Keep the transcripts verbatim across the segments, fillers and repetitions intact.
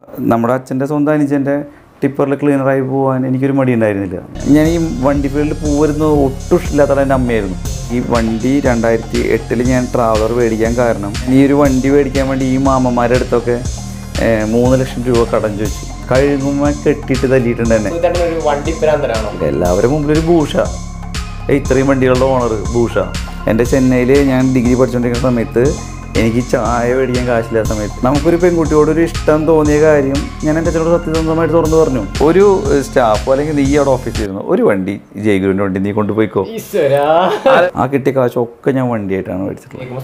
നമ്മുടെ അച്ഛൻ്റെ സ്വന്തം അനുജൻ്റെ ടിപ്പറിൽ ക്ലീനറായി പോകാൻ എനിക്കൊരു മടി ഉണ്ടായിരുന്നില്ല. ഞാൻ ഈ വണ്ടി ഫീൽഡിൽ പോരുന്നത് ഒട്ടും ഇഷ്ടമില്ലാത്ത എൻ്റെ അമ്മയായിരുന്നു. ഈ വണ്ടി രണ്ടായിരത്തി എട്ടിൽ ഞാൻ ട്രാവലർ മേടിക്കാൻ കാരണം ഈ ഒരു വണ്ടി മേടിക്കാൻ വേണ്ടി ഈ മാമന്മാരുടെ അടുത്തൊക്കെ മൂന്ന് ലക്ഷം രൂപ കടം ചോദിച്ചു. കഴുകുമ്പോൾ കെട്ടിയിട്ട് തല്ലിയിട്ടുണ്ട് തന്നെ. എല്ലാവരും മുമ്പിലൊരു ഭൂഷ, ഇത്രയും വണ്ടികളുടെ ഓണർ ഭൂഷ. എൻ്റെ ചെന്നൈയിൽ ഞാൻ ഡിഗ്രി പഠിച്ചുകൊണ്ടിരിക്കുന്ന സമയത്ത് എനിക്ക് ചായ മേടിക്കാൻ കാശില്ലാത്ത സമയത്ത് നമുക്കൊരു പെൺകുട്ടിയോടൊരു ഇഷ്ടം തോന്നിയ കാര്യം ഞാൻ എൻ്റെ അച്ഛനോട് സത്യസന്ധമായിട്ട് തുറന്നു പറഞ്ഞു. ഒരു സ്റ്റാഫ് അല്ലെങ്കിൽ നീ അവിടെ ഓഫീസിൽ ഇരുന്നു, ഒരു വണ്ടി ജയ്ഗുരുവിൻ്റെ വണ്ടി നീ കൊണ്ടുപോയിക്കോ. ആ കിട്ടിയ കാശൊക്കെ ഞാൻ വണ്ടിയായിട്ടാണ് മേടിച്ചിട്ടുള്ളത്.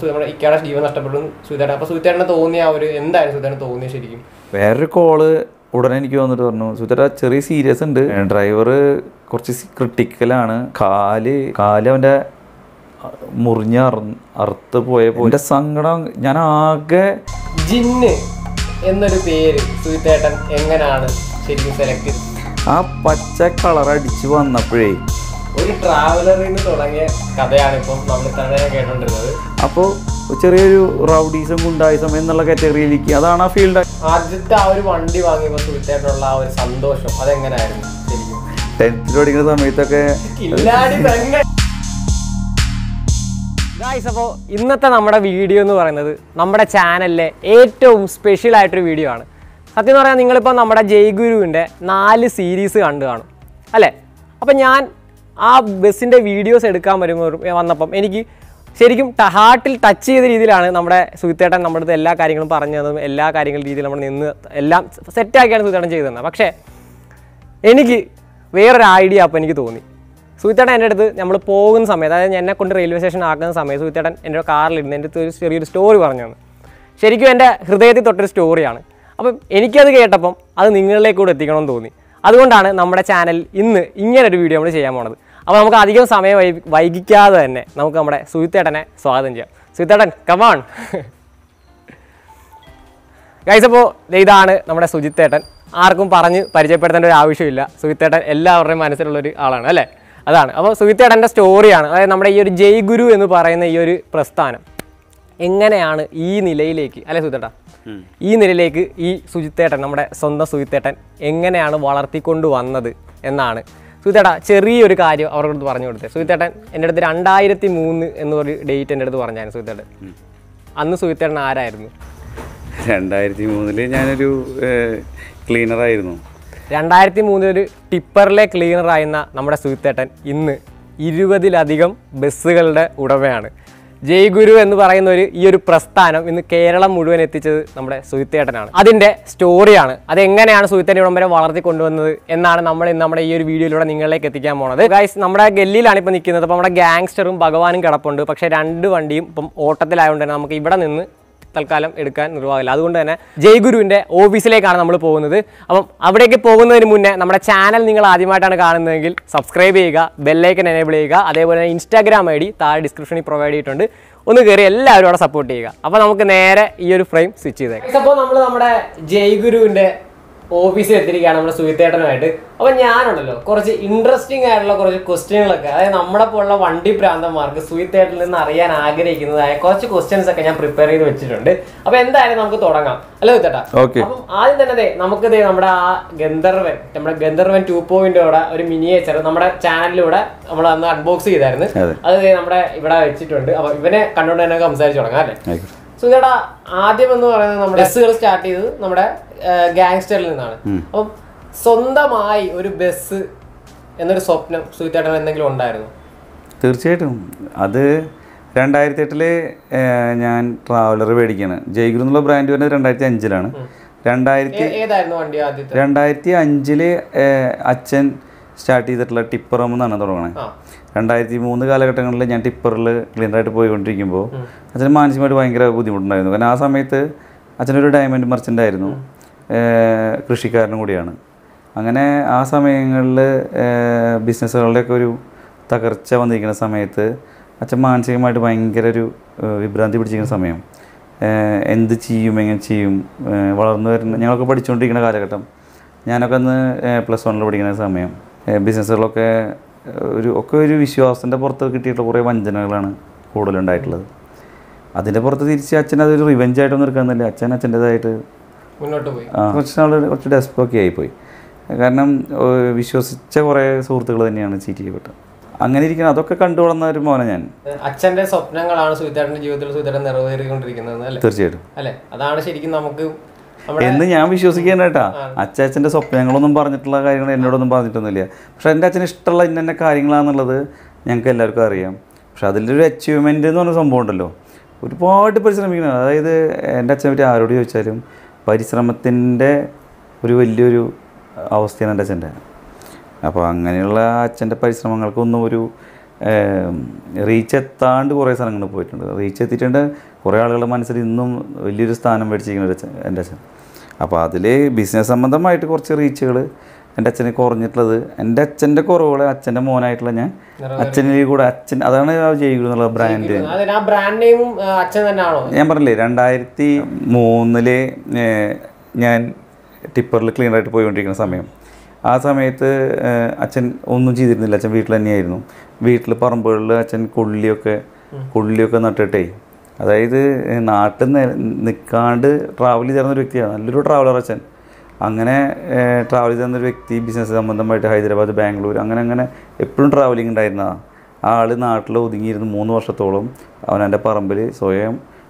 വേറൊരു കോള് ഉടനെ എനിക്ക് വന്നിട്ട് പറഞ്ഞു, സുധേട്ടാ ചെറിയ സീരിയസ് ഉണ്ട്, ഡ്രൈവർ കുറച്ച് ക്രിട്ടിക്കലാണ്, കാല് കാല് അവൻ്റെ മുറിഞ്ഞ അറുത്ത് പോയപ്പോൾ എൻ്റെ സങ്കടം ഞാൻ ആകെ. ജിന്ന് എന്നൊരു പേര് സുധേട്ടൻ എങ്ങനെയാണ് ശരിക്കും സെലക്ട് ചെയ്തത്? ആ പച്ച കളർ അടിച്ച് വന്നപ്പോഴേ ഒരു ട്രാവലറിൽ നിന്ന് തുടങ്ങിയ കഥയാണ് ഇപ്പം നമ്മൾ തന്നെ കേട്ടോണ്ടിരുന്നത്. അപ്പോൾ ചെറിയൊരു റൗഡീസം ഗുണ്ടായിസം എന്നുള്ള കാറ്റഗറിയിലേക്ക് അതാണ് ആ ഫീൽഡ്. ആദ്യത്തെ ആ ഒരു വണ്ടി വാങ്ങിയപ്പോൾ സുധേട്ടനുള്ള ആ ഒരു സന്തോഷം അതെങ്ങനെയായിരുന്നു ശരിക്കും? ടെൻത്തിൽ പഠിക്കുന്ന സമയത്തൊക്കെ ഗായ്സ്, അപ്പോൾ ഇന്നത്തെ നമ്മുടെ വീഡിയോ എന്ന് പറയുന്നത് നമ്മുടെ ചാനലിലെ ഏറ്റവും സ്പെഷ്യൽ ആയിട്ടൊരു വീഡിയോ ആണ്. സത്യം എന്ന് പറഞ്ഞാൽ നിങ്ങളിപ്പോൾ നമ്മുടെ ജയ്ഗുരുവിൻ്റെ നാല് സീരീസ് കണ്ടു കാണും അല്ലേ? അപ്പം ഞാൻ ആ ബസ്സിൻ്റെ വീഡിയോസ് എടുക്കാൻ വരുമ്പോൾ വന്നപ്പം എനിക്ക് ശരിക്കും ഹാർട്ടിൽ ടച്ച് ചെയ്ത രീതിയിലാണ് നമ്മുടെ സുഹിത്തേട്ടൻ നമ്മുടെ അടുത്ത് എല്ലാ കാര്യങ്ങളും പറഞ്ഞു തന്നതും എല്ലാ കാര്യങ്ങളും രീതിയിൽ നമ്മൾ നിന്ന് എല്ലാം സെറ്റാക്കിയാണ് സുഹിത്തേട്ടൻ ചെയ്തു തന്നത്. പക്ഷേ എനിക്ക് വേറൊരു ഐഡിയ അപ്പം എനിക്ക് തോന്നി. സുഹിത്തേട്ടൻ എൻ്റെ അടുത്ത് നമ്മൾ പോകുന്ന സമയത്ത്, അതായത് എന്നെ കൊണ്ട് റെയിൽവേ സ്റ്റേഷൻ ആക്കുന്ന സമയത്ത് സുഹിത്തേട്ടൻ എൻ്റെ കാറിലിരുന്ന് എൻ്റെ അടുത്ത് ഒരു ചെറിയൊരു സ്റ്റോറി പറഞ്ഞു തന്നു. ശരിക്കും എൻ്റെ ഹൃദയത്തിൽ തൊട്ടൊരു സ്റ്റോറിയാണ്. അപ്പം എനിക്കത് കേട്ടപ്പം അത് നിങ്ങളിലേക്ക് കൂടെ എത്തിക്കണമെന്ന് തോന്നി. അതുകൊണ്ടാണ് നമ്മുടെ ചാനൽ ഇന്ന് ഇങ്ങനൊരു വീഡിയോ നമ്മൾ ചെയ്യാൻ പോണത്. അപ്പോൾ നമുക്ക് അധികം സമയം വൈ വൈകിക്കാതെ തന്നെ നമുക്ക് നമ്മുടെ സുഹിത്തേട്ടനെ സ്വാഗതം ചെയ്യാം. സുഹിത്തേട്ടൻ കമാൺ ഗൈസ്. അപ്പോൾ ഇതാണ് നമ്മുടെ സുജിത്തേട്ടൻ. ആർക്കും പറഞ്ഞ് പരിചയപ്പെടുത്തേണ്ട ഒരു ആവശ്യമില്ല. സുഹിത്തേട്ടൻ എല്ലാവരുടെയും മനസ്സിലുള്ളൊരു ആളാണ് അല്ലേ? അതാണ്. അപ്പോൾ സുഹിത്തേട്ടൻ്റെ സ്റ്റോറിയാണ്, അതായത് നമ്മുടെ ഈ ഒരു ജയ്ഗുരു എന്ന് പറയുന്ന ഈ ഒരു പ്രസ്ഥാനം എങ്ങനെയാണ് ഈ നിലയിലേക്ക്, അല്ലെ സുഹിത്തേട്ടാ, ഈ നിലയിലേക്ക് ഈ സുജിത്തേട്ടൻ നമ്മുടെ സ്വന്തം സുഹിത്തേട്ടൻ എങ്ങനെയാണ് വളർത്തിക്കൊണ്ട് വന്നത് എന്നാണ്. സുഹിത്തേട്ടാ ചെറിയൊരു കാര്യം അവരുടെ അടുത്ത് പറഞ്ഞു കൊടുത്തത്. സുഹിത്തേട്ടൻ എൻ്റെ അടുത്ത് രണ്ടായിരത്തി മൂന്ന് എന്നൊരു ഡേറ്റ് എൻ്റെ അടുത്ത് പറഞ്ഞായിരുന്നു സുഹിത്തേട്ടൻ. അന്ന് സുഹിത്തേട്ടൻ ആരായിരുന്നു? രണ്ടായിരത്തി മൂന്നില് ഞാനൊരു ക്ലീനറായിരുന്നു. രണ്ടായിരത്തി മൂന്നിലൊരു ടിപ്പറിലെ ക്ലീനറായിരുന്ന നമ്മുടെ സുഹിത്തേട്ടൻ ഇന്ന് ഇരുപതിലധികം ബസ്സുകളുടെ ഉടമയാണ്. ജയ്ഗുരു എന്ന് പറയുന്ന ഒരു ഈ ഒരു പ്രസ്ഥാനം ഇന്ന് കേരളം മുഴുവൻ എത്തിച്ചത് നമ്മുടെ സുഹിത്തേട്ടനാണ്. അതിൻ്റെ സ്റ്റോറിയാണ്, അതെങ്ങനെയാണ് സുഹിത്തേട്ടൻ ഇവിടം വരെ വളർത്തി കൊണ്ടുവന്നത് എന്നാണ് നമ്മൾ ഇന്ന് നമ്മുടെ ഈ ഒരു വീഡിയോയിലൂടെ നിങ്ങളിലേക്ക് എത്തിക്കാൻ പോണത്. ഗൈസ്, നമ്മുടെ ഗല്ലിയിലാണ് ഇപ്പോൾ നിൽക്കുന്നത്. അപ്പോൾ നമ്മുടെ ഗാങ്സ്റ്ററും ഭഗവാനും കിടപ്പുണ്ട്. പക്ഷേ രണ്ട് വണ്ടിയും ഇപ്പം ഓട്ടത്തിലായതുകൊണ്ട് തന്നെ നമുക്ക് ഇവിടെ നിന്ന് തൽക്കാലം എടുക്കാൻ നിർവാഹമില്ല. അതുകൊണ്ട് തന്നെ ജയ്ഗുരുവിൻ്റെ ഓഫീസിലേക്കാണ് നമ്മൾ പോകുന്നത്. അപ്പം അവിടേക്ക് പോകുന്നതിന് മുന്നേ നമ്മുടെ ചാനൽ നിങ്ങൾ ആദ്യമായിട്ടാണ് കാണുന്നതെങ്കിൽ സബ്സ്ക്രൈബ് ചെയ്യുക, ബെല്ലൈക്കൻ എനേബിൾ ചെയ്യുക. അതേപോലെ തന്നെ ഇൻസ്റ്റാഗ്രാം ഐ ഡി താഴെ ഡിസ്ക്രിപ്ഷനിൽ പ്രൊവൈഡ് ചെയ്തിട്ടുണ്ട്. ഒന്ന് കയറി എല്ലാവരും അവിടെ സപ്പോർട്ട് ചെയ്യുക. അപ്പോൾ നമുക്ക് നേരെ ഈ ഒരു ഫ്രെയിം സ്വിച്ച് ചെയ്തേക്കാം. അപ്പോൾ നമ്മൾ നമ്മുടെ ജയ്ഗുരുവിൻ്റെ ഓഫീസിൽ എത്തിയിരിക്കുകയാണ് നമ്മുടെ സുഹിത്തേട്ടനുമായിട്ട്. അപ്പോൾ ഞാനുണ്ടല്ലോ കുറച്ച് ഇൻട്രസ്റ്റിംഗ് ആയിട്ടുള്ള കുറച്ച് ക്വസ്റ്റ്യനുകളൊക്കെ, അതായത് നമ്മുടെ പോലുള്ള വണ്ടി പ്രാന്തന്മാർക്ക് സുഹിത്തേട്ടനിൽ നിന്ന് അറിയാൻ ആഗ്രഹിക്കുന്നതായ കുറച്ച് ക്വസ്റ്റ്യൻസ് ഒക്കെ ഞാൻ പ്രിപ്പയർ ചെയ്ത് വെച്ചിട്ടുണ്ട്. അപ്പോൾ എന്തായാലും നമുക്ക് തുടങ്ങാം അല്ലേ സുഹിത്തേട്ടാ? അപ്പം ആദ്യം തന്നെ നമുക്ക് നമ്മുടെ ആ ഗന്ധർവൻ, നമ്മുടെ ഗന്ധർവൻ ടു പോയിന്റോടെ ഒരു മിനിയേച്ചർ നമ്മുടെ ചാനലിലൂടെ നമ്മൾ അന്ന് അൺബോക്സ് ചെയ്തായിരുന്നു. അത് നമ്മുടെ ഇവിടെ വെച്ചിട്ടുണ്ട്. അപ്പോൾ ഇവനെ കണ്ടുകൊണ്ട് തന്നെ സംസാരിച്ച് തുടങ്ങാം അല്ലേ? സുഹിത്തേട്ടാ ആദ്യം എന്ന് പറയുന്നത് നമ്മുടെ ബസ്സുകൾ സ്റ്റാർട്ട് ചെയ്തത് നമ്മുടെ ഗാങ്സ്റ്ററിൽ നിന്നാണ്. അപ്പം സ്വന്തമായി ഒരു ബസ് എന്നൊരു സ്വപ്നം സുഹിത്തേട്ടൻ എന്തെങ്കിലും ഉണ്ടായിരുന്നു? തീർച്ചയായിട്ടും. അത് രണ്ടായിരത്തി എട്ടില് ഞാൻ ട്രാവലർ മേടിക്കുകയാണ്. ജയ്ഗുരു എന്നുള്ള ബ്രാൻഡ് വരുന്നത് രണ്ടായിരത്തി അഞ്ചിലാണ്. രണ്ടായിരത്തി ഏതായിരുന്നു വണ്ടി ആദ്യത്തെ? രണ്ടായിരത്തി അഞ്ചില് അച്ഛൻ സ്റ്റാർട്ട് ചെയ്തിട്ടുള്ള ടിപ്പറം എന്നാണ് തുടങ്ങണത്. രണ്ടായിരത്തി മൂന്ന് കാലഘട്ടങ്ങളിൽ ഞാൻ ടിപ്പറിൽ ക്ലീനറായിട്ട് പോയിക്കൊണ്ടിരിക്കുമ്പോൾ അച്ഛന് മാനസികമായിട്ട് ഭയങ്കര ബുദ്ധിമുട്ടുണ്ടായിരുന്നു. കാരണം ആ സമയത്ത് അച്ഛനൊരു ഡയമണ്ട് മർച്ചൻ്റ് ആയിരുന്നു, കൃഷിക്കാരനും കൂടിയാണ്. അങ്ങനെ ആ സമയങ്ങളിൽ ബിസിനസ്സുകളുടെയൊക്കെ ഒരു തകർച്ച വന്നിരിക്കുന്ന സമയത്ത് അച്ഛൻ മാനസികമായിട്ട് ഭയങ്കര ഒരു വിഭ്രാന്തി പിടിച്ചിരിക്കുന്ന സമയം. എന്ത് ചെയ്യും, എങ്ങനെ ചെയ്യും, വളർന്നു വരുന്ന ഞങ്ങളൊക്കെ പഠിച്ചുകൊണ്ടിരിക്കുന്ന കാലഘട്ടം. ഞാനൊക്കെ അന്ന് പ്ലസ് വണ്ണിൽ പഠിക്കുന്ന സമയം. ബിസിനസ്സുകളൊക്കെ ഒരു ഒക്കെ ഒരു വിശ്വാസത്തിൻ്റെ പുറത്ത് കിട്ടിയിട്ടുള്ള കുറേ വഞ്ചനകളാണ് കൂടുതലുണ്ടായിട്ടുള്ളത്. അതിൻ്റെ പുറത്ത് തിരിച്ച് അച്ഛൻ അതൊരു റിവെഞ്ചായിട്ടൊന്നും എടുക്കാമെന്നില്ല. അച്ഛൻ അച്ഛൻ്റേതായിട്ട് മുന്നോട്ട് പോയി. കുറച്ച് നാൾ കുറച്ച് ഡെസ്പൊക്കെ ആയിപ്പോയി. കാരണം വിശ്വസിച്ച കുറേ സുഹൃത്തുക്കൾ തന്നെയാണ് ചീറ്റ് ചെയ്യപ്പെട്ടത്. അങ്ങനെ ഇരിക്കണം. അതൊക്കെ കണ്ടു വളർന്ന ഒരു മോനെ ഞാൻ. അച്ഛൻ്റെ സ്വപ്നങ്ങളാണ് സുഹിത്തേട്ടൻ്റെ ജീവിതത്തിൽ സുഹിത്തേട്ടൻ നിറവേറിക്കൊണ്ടിരിക്കുന്നത് അല്ലേ? തീർച്ചയായിട്ടും അല്ലേ? അതാണ് ശരിക്കും നമുക്ക് എന്ന് ഞാൻ വിശ്വസിക്കേണ്ട കേട്ടാ. അച്ഛൻ്റെ സ്വപ്നങ്ങളൊന്നും പറഞ്ഞിട്ടുള്ള കാര്യങ്ങൾ എന്നോടൊന്നും പറഞ്ഞിട്ടൊന്നുമില്ല. പക്ഷെ എൻ്റെ അച്ഛന് ഇഷ്ടമുള്ള ഇന്ന കാര്യങ്ങളാണെന്നുള്ളത് ഞങ്ങൾക്ക് എല്ലാവർക്കും അറിയാം. പക്ഷെ അതിലൊരു അച്ചീവ്മെൻ്റ് എന്ന് പറഞ്ഞ സംഭവം ഉണ്ടല്ലോ, ഒരുപാട് പരിശ്രമിക്കണം. അതായത് എൻ്റെ അച്ഛനെ പറ്റി ആരോട് ചോദിച്ചാലും പരിശ്രമത്തിൻ്റെ ഒരു വലിയൊരു അവസ്ഥയാണ് എൻ്റെ അച്ഛൻ്റെ. അപ്പോൾ അങ്ങനെയുള്ള അച്ഛൻ്റെ പരിശ്രമങ്ങൾക്കൊന്നും ഒരു റീച്ച് എത്താണ്ട് കുറേ സ്ഥലങ്ങളിൽ പോയിട്ടുണ്ട്. റീച്ച് എത്തിയിട്ടുണ്ട്. കുറേ ആളുകളുടെ മനസ്സിൽ ഇന്നും വലിയൊരു സ്ഥാനം മേടിച്ചിരിക്കുന്ന ഒരു അച്ഛൻ എൻ്റെ അച്ഛൻ. അപ്പോൾ അതിൽ ബിസിനസ് സംബന്ധമായിട്ട് കുറച്ച് റീച്ചുകൾ എൻ്റെ അച്ഛന് കുറഞ്ഞിട്ടുള്ളത്, എൻ്റെ അച്ഛൻ്റെ കുറവുകൾ അച്ഛൻ്റെ മോനായിട്ടുള്ള ഞാൻ അച്ഛനിൽ കൂടെ അച്ഛൻ, അതാണ് ജയ്ഗുരു എന്നുള്ള ബ്രാൻഡ്. ഞാൻ പറഞ്ഞില്ലേ രണ്ടായിരത്തി മൂന്നില് ഞാൻ ടിപ്പറിൽ ക്ലീനറായിട്ട് പോയിക്കൊണ്ടിരിക്കുന്ന സമയം, ആ സമയത്ത് അച്ഛൻ ഒന്നും ചെയ്തിരുന്നില്ല. അച്ഛൻ വീട്ടിൽ തന്നെയായിരുന്നു. വീട്ടിൽ പറമ്പുകളിൽ അച്ഛൻ കൊള്ളിയൊക്കെ കൊള്ളിയൊക്കെ നട്ടിട്ടേ, അതായത് നാട്ടിൽ നിൽക്കാണ്ട് ട്രാവൽ ചെയ്തിരുന്ന ഒരു വ്യക്തിയാണ്. നല്ലൊരു ട്രാവലർ അച്ഛൻ. അങ്ങനെ ട്രാവൽ ചെയ്തിരുന്ന ഒരു വ്യക്തി, ബിസിനസ് സംബന്ധമായിട്ട് ഹൈദരാബാദ്, ബാംഗ്ലൂർ, അങ്ങനെ അങ്ങനെ എപ്പോഴും ട്രാവലിംഗ് ഉണ്ടായിരുന്നതാണ്. ആ ആൾ നാട്ടിൽ ഒതുങ്ങിയിരുന്ന് മൂന്ന് വർഷത്തോളം അവൻ എൻ്റെ പറമ്പിൽ സ്വയം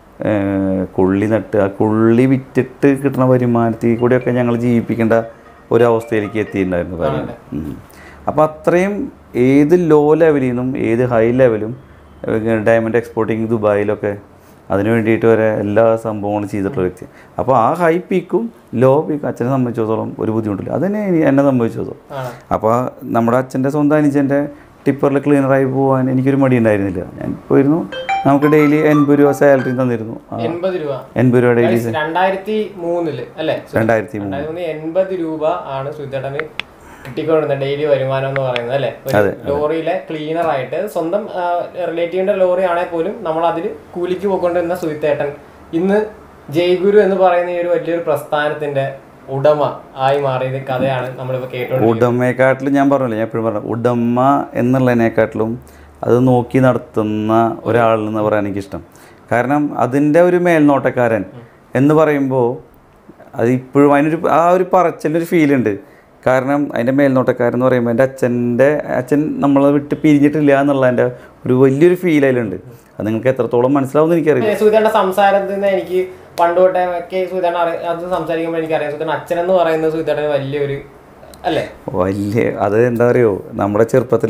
കൊള്ളി നട്ട് ആ കൊള്ളി വിറ്റിട്ട് കിട്ടുന്ന വരുമാനത്തിൽ കൂടെയൊക്കെ ഞങ്ങൾ ജീവിപ്പിക്കേണ്ട ഒരവസ്ഥയിലേക്ക് എത്തിയിട്ടുണ്ടായിരുന്നു കാര്യം. അപ്പോൾ അത്രയും ഏത് ലോ ലെവലിൽ നിന്നും ഏത് ഹൈ ലെവലും ഡയമണ്ട് എക്സ്പോർട്ടിങ് ദുബായിലൊക്കെ അതിന് വേണ്ടിയിട്ട് വരെ എല്ലാ സംഭവങ്ങളും ചെയ്തിട്ടുള്ള വ്യക്തി. അപ്പോൾ ആ ഹൈ പീക്കും ലോ പീക്കും അച്ഛനെ സംബന്ധിച്ചിടത്തോളം ഒരു ബുദ്ധിമുട്ടില്ല. അതന്നെ എന്നെ സംബന്ധിച്ചിടത്തോളം. അപ്പോൾ നമ്മുടെ അച്ഛൻ്റെ സ്വന്തം അനുജൻ്റെ ടിപ്പറിൽ ക്ലീനറായി പോകാൻ എനിക്കൊരു മടി ഉണ്ടായിരുന്നില്ല. ഞാൻ പോയിരുന്നു. നമുക്ക് ഡെയിലി എൺപത് രൂപ സാലറി തന്നിരുന്നു. എൺപത് രൂപ എൺപത് രൂപ ഡെയിലി. രണ്ടായിരത്തി മൂന്നില് അല്ലേ? രണ്ടായിരത്തി മൂന്ന് എൺപത് രൂപ ആണ് സുഹിത്തേട്ടന് കിട്ടിക്കൊണ്ടിരുന്ന ഡെയിലി വരുമാനം എന്ന് പറയുന്നത് അല്ലേ? ലോറിയിലെ ക്ലീനർ ആയിട്ട് സ്വന്തം റിലേറ്റീവിന്റെ ലോറി ആണെങ്കിൽ പോലും നമ്മൾ അതിൽ കൂലിക്ക് പോയിക്കൊണ്ടിരുന്ന സുഹിത്തേട്ടൻ ഇന്ന് ജയ്ഗുരു എന്ന് പറയുന്ന ഈ ഒരു വലിയൊരു പ്രസ്ഥാനത്തിന്റെ ഉടമ ആയി മാറിയത് കഥയാണ് നമ്മളിപ്പോൾ കേട്ടോണ്ട്. ഉടമയെക്കാട്ടിലും ഞാൻ പറഞ്ഞില്ല, ഞാൻ എപ്പോഴും പറഞ്ഞു ഉടമ എന്നുള്ളതിനെക്കാട്ടിലും അത് നോക്കി നടത്തുന്ന ഒരാളെന്ന് പറയാൻ എനിക്കിഷ്ടം. കാരണം അതിൻ്റെ ഒരു മേൽനോട്ടക്കാരൻ എന്ന് പറയുമ്പോൾ അത് ഇപ്പോഴും അതിനൊരു ആ ഒരു പറച്ചിലൊരു ഫീലുണ്ട്. കാരണം അതിൻ്റെ മേൽനോട്ടക്കാരൻ എന്ന് പറയുമ്പോൾ എൻ്റെ അച്ഛൻ്റെ അച്ഛൻ നമ്മളെ വിട്ട് പിരിഞ്ഞിട്ടില്ല എന്നുള്ളതിൻ്റെ ഒരു വലിയൊരു ഫീൽ അതിലുണ്ട്. അത് നിങ്ങൾക്ക് എത്രത്തോളം മനസ്സിലാവുമെന്ന് എനിക്കറിയില്ല. സുഹിത്തേട്ടൻ്റെ സംസാരത്തിൽ നിന്ന് എനിക്ക് പണ്ട് തൊട്ടേ ഒക്കെ സുഹിത്തേട്ടൻ അത് സംസാരിക്കുമ്പോൾ എനിക്കറിയാം സുഹിത്തേട്ടൻ അച്ഛനെന്ന് പറയുന്നത് സുഹിത്തേട്ടന് വലിയൊരു അല്ലേ വലിയ അത് എന്താ പറയുമോ, നമ്മുടെ ചെറുപ്പത്തിൽ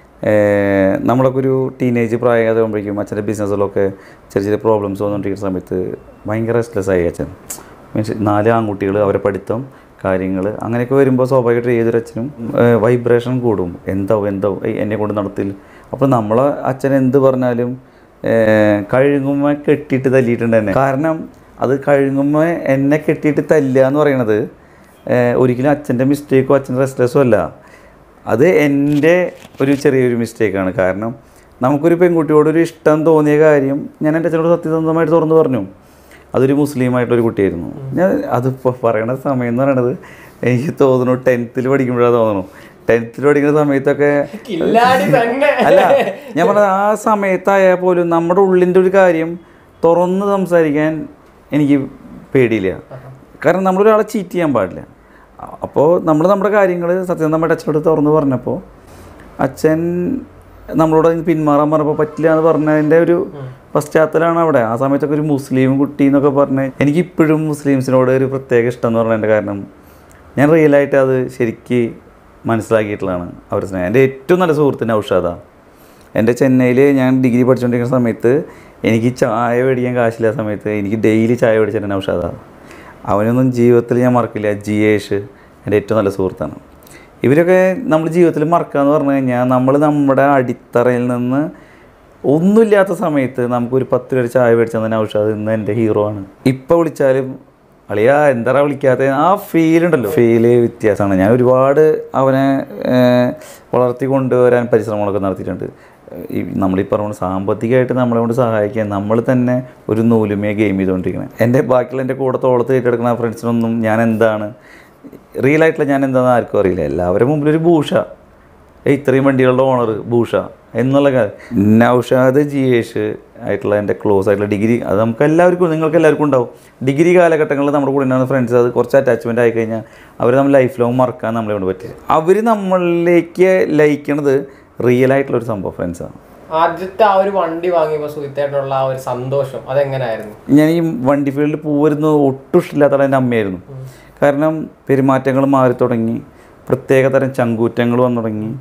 നമ്മളൊക്കെ ഒരു ടീനേജ് പ്രായമാകുമ്പോഴേക്കും അച്ഛൻ്റെ ബിസിനസ്സിലൊക്കെ ചെറിയ ചെറിയ പ്രോബ്ലംസ് വന്നുകൊണ്ടിരിക്കുന്ന സമയത്ത് ഭയങ്കര റെസ്റ്റ്ലെസ് ആയി അച്ഛൻ. മീൻസ് നാല് ആൺകുട്ടികൾ, അവരെ പഠിത്തം കാര്യങ്ങൾ അങ്ങനെയൊക്കെ വരുമ്പോൾ സ്വാഭാവികമായിട്ട് ഏതൊരു അച്ഛനും വൈബ്രേഷൻ കൂടും. എന്താവും എന്താവും എന്നെ കൊണ്ട് നടത്തില്ല. അപ്പോൾ നമ്മളെ അച്ഛൻ എന്ത് പറഞ്ഞാലും കഴുകുമ്പോൾ കെട്ടിയിട്ട് തല്ലിയിട്ടുണ്ട് എന്നെ. കാരണം അത് കഴുകുമ്പോൾ എന്നെ കെട്ടിയിട്ട് തല്ലുക എന്ന് പറയണത് ഒരിക്കലും അച്ഛൻ്റെ മിസ്റ്റേക്കോ അച്ഛൻ്റെ റെസ്റ്റ്ലെസ്സോ അല്ല, അത് എൻ്റെ ഒരു ചെറിയൊരു മിസ്റ്റേക്കാണ്. കാരണം നമുക്കൊരു പെൺകുട്ടിയോടൊരു ഇഷ്ടം തോന്നിയ കാര്യം ഞാൻ എൻ്റെ അച്ഛനോട് സത്യസന്ധമായിട്ട് തുറന്നു പറഞ്ഞു. അതൊരു മുസ്ലിമായിട്ടൊരു കുട്ടിയായിരുന്നു. ഞാൻ അതിപ്പോൾ പറയണ സമയം എന്ന് പറയണത് എനിക്ക് തോന്നുന്നു ടെൻത്തിൽ പഠിക്കുമ്പോഴാണ് തോന്നുന്നു. ടെൻത്തിൽ പഠിക്കുന്ന സമയത്തൊക്കെ അല്ല ഞാൻ പറഞ്ഞത് ആ സമയത്തായാൽ പോലും നമ്മുടെ ഉള്ളിൻ്റെ ഒരു കാര്യം തുറന്ന് സംസാരിക്കാൻ എനിക്ക് പേടിയില്ല. കാരണം നമ്മളൊരാളെ ചീറ്റ് ചെയ്യാൻ പാടില്ല. അപ്പോൾ നമ്മൾ നമ്മുടെ കാര്യങ്ങൾ സത്യസന്ധമായിട്ട് അച്ഛനോട് തുറന്ന് പറഞ്ഞപ്പോൾ അച്ഛൻ നമ്മളോട് പിന്മാറാൻ പറഞ്ഞപ്പോൾ പറ്റില്ല എന്ന് പറഞ്ഞതിൻ്റെ ഒരു പശ്ചാത്തലമാണ് അവിടെ. ആ സമയത്തൊക്കെ ഒരു മുസ്ലിം കുട്ടി എന്നൊക്കെ പറഞ്ഞ് എനിക്കിപ്പോഴും മുസ്ലിംസിനോട് ഒരു പ്രത്യേക ഇഷ്ടം എന്ന് പറഞ്ഞതിൻ്റെ കാരണം ഞാൻ റിയലായിട്ട് അത് ശരിക്ക് മനസ്സിലാക്കിയിട്ടുള്ളതാണ് അവർ സ്നേഹം. എൻ്റെ ഏറ്റവും നല്ല സുഹൃത്തിൻ്റെ ഔഷധമാണ്. എൻ്റെ ചെന്നൈയിൽ ഞാൻ ഡിഗ്രി പഠിച്ചുകൊണ്ടിരിക്കുന്ന സമയത്ത് എനിക്ക് ചായ മേടിക്കാൻ കാശില്ലാത്ത സമയത്ത് എനിക്ക് ഡെയിലി ചായ മേടിച്ചിട്ട് ഔഷധമാണ്. അവനൊന്നും ജീവിതത്തിൽ ഞാൻ മറക്കില്ല. ജിയേഷ് എൻ്റെ ഏറ്റവും നല്ല സുഹൃത്താണ്. ഇവരൊക്കെ നമ്മൾ ജീവിതത്തിൽ മറക്കുക എന്ന് പറഞ്ഞു കഴിഞ്ഞാൽ നമ്മൾ നമ്മുടെ അടിത്തറയിൽ നിന്ന് ഒന്നുമില്ലാത്ത സമയത്ത് നമുക്കൊരു പത്ത് രൂപ ചായ മേടിച്ചാൽ തന്നെ ഔഷധം ഇന്ന് എൻ്റെ ഹീറോ ആണ്. ഇപ്പോൾ വിളിച്ചാലും അളിയാ എന്താ വിളിക്കാത്ത ആ ഫീലുണ്ടല്ലോ, ഫീല് വ്യത്യാസമാണ്. ഞാൻ ഒരുപാട് അവനെ വളർത്തി കൊണ്ടുവരാൻ പരിശ്രമങ്ങളൊക്കെ നടത്തിയിട്ടുണ്ട്. ഈ നമ്മളീ പറഞ്ഞ സാമ്പത്തികമായിട്ട് നമ്മളെ കൊണ്ട് സഹായിക്കാൻ നമ്മൾ തന്നെ ഒരു നൂലുമേ ഗെയിം ചെയ്തുകൊണ്ടിരിക്കുന്നത്. എൻ്റെ ബാക്കിയുള്ള എൻ്റെ കൂടെ തോളത്ത് ഏറ്റെടുക്കുന്ന ഫ്രണ്ട്സിനൊന്നും ഞാൻ എന്താണ് റിയൽ ആയിട്ടുള്ള ഞാൻ എന്താണെന്ന് ആർക്കും അറിയില്ല. എല്ലാവരുടെ മുമ്പിലൊരു ഭൂഷ ഇത്രയും വണ്ടികളുടെ ഓണർ ഭൂഷ എന്നുള്ള കാര്യം. നൗഷാദ് ജിയേഷ് ആയിട്ടുള്ള എൻ്റെ ക്ലോസ് ആയിട്ടുള്ള ഡിഗ്രി, അത് നമുക്ക് എല്ലാവർക്കും നിങ്ങൾക്ക് എല്ലാവർക്കും ഉണ്ടാവും. ഡിഗ്രി കാലഘട്ടങ്ങളിൽ നമ്മുടെ കൂടെ ഉണ്ടാകുന്ന ഫ്രണ്ട്സ്, അത് കുറച്ച് അറ്റാച്ച്മെൻറ്റ് ആയി കഴിഞ്ഞാൽ അവർ നമ്മൾ ലൈഫ് ലോങ് മറക്കാൻ നമ്മളെ കൊണ്ട് പറ്റും. അവർ നമ്മളിലേക്ക് ലയിക്കണത് റിയൽ ആയിട്ടുള്ളൊരു സംഭവം ഫ്രണ്ട്സാണ്. ആദ്യത്തെ ആ ഒരു വണ്ടി വാങ്ങിയപ്പോൾ സുഹൃത്തായിട്ടുള്ള ആ ഒരു സന്തോഷം അതെങ്ങനെയായിരുന്നു? ഞാൻ ഈ വണ്ടി ഫീൽഡിൽ പോരുന്നത് ഒട്ടും ഇഷ്ടമില്ലാത്ത എൻ്റെ അമ്മയായിരുന്നു. കാരണം പെരുമാറ്റങ്ങൾ മാറി തുടങ്ങി, പ്രത്യേക തരം ചങ്കൂറ്റങ്ങൾ വന്നു തുടങ്ങി.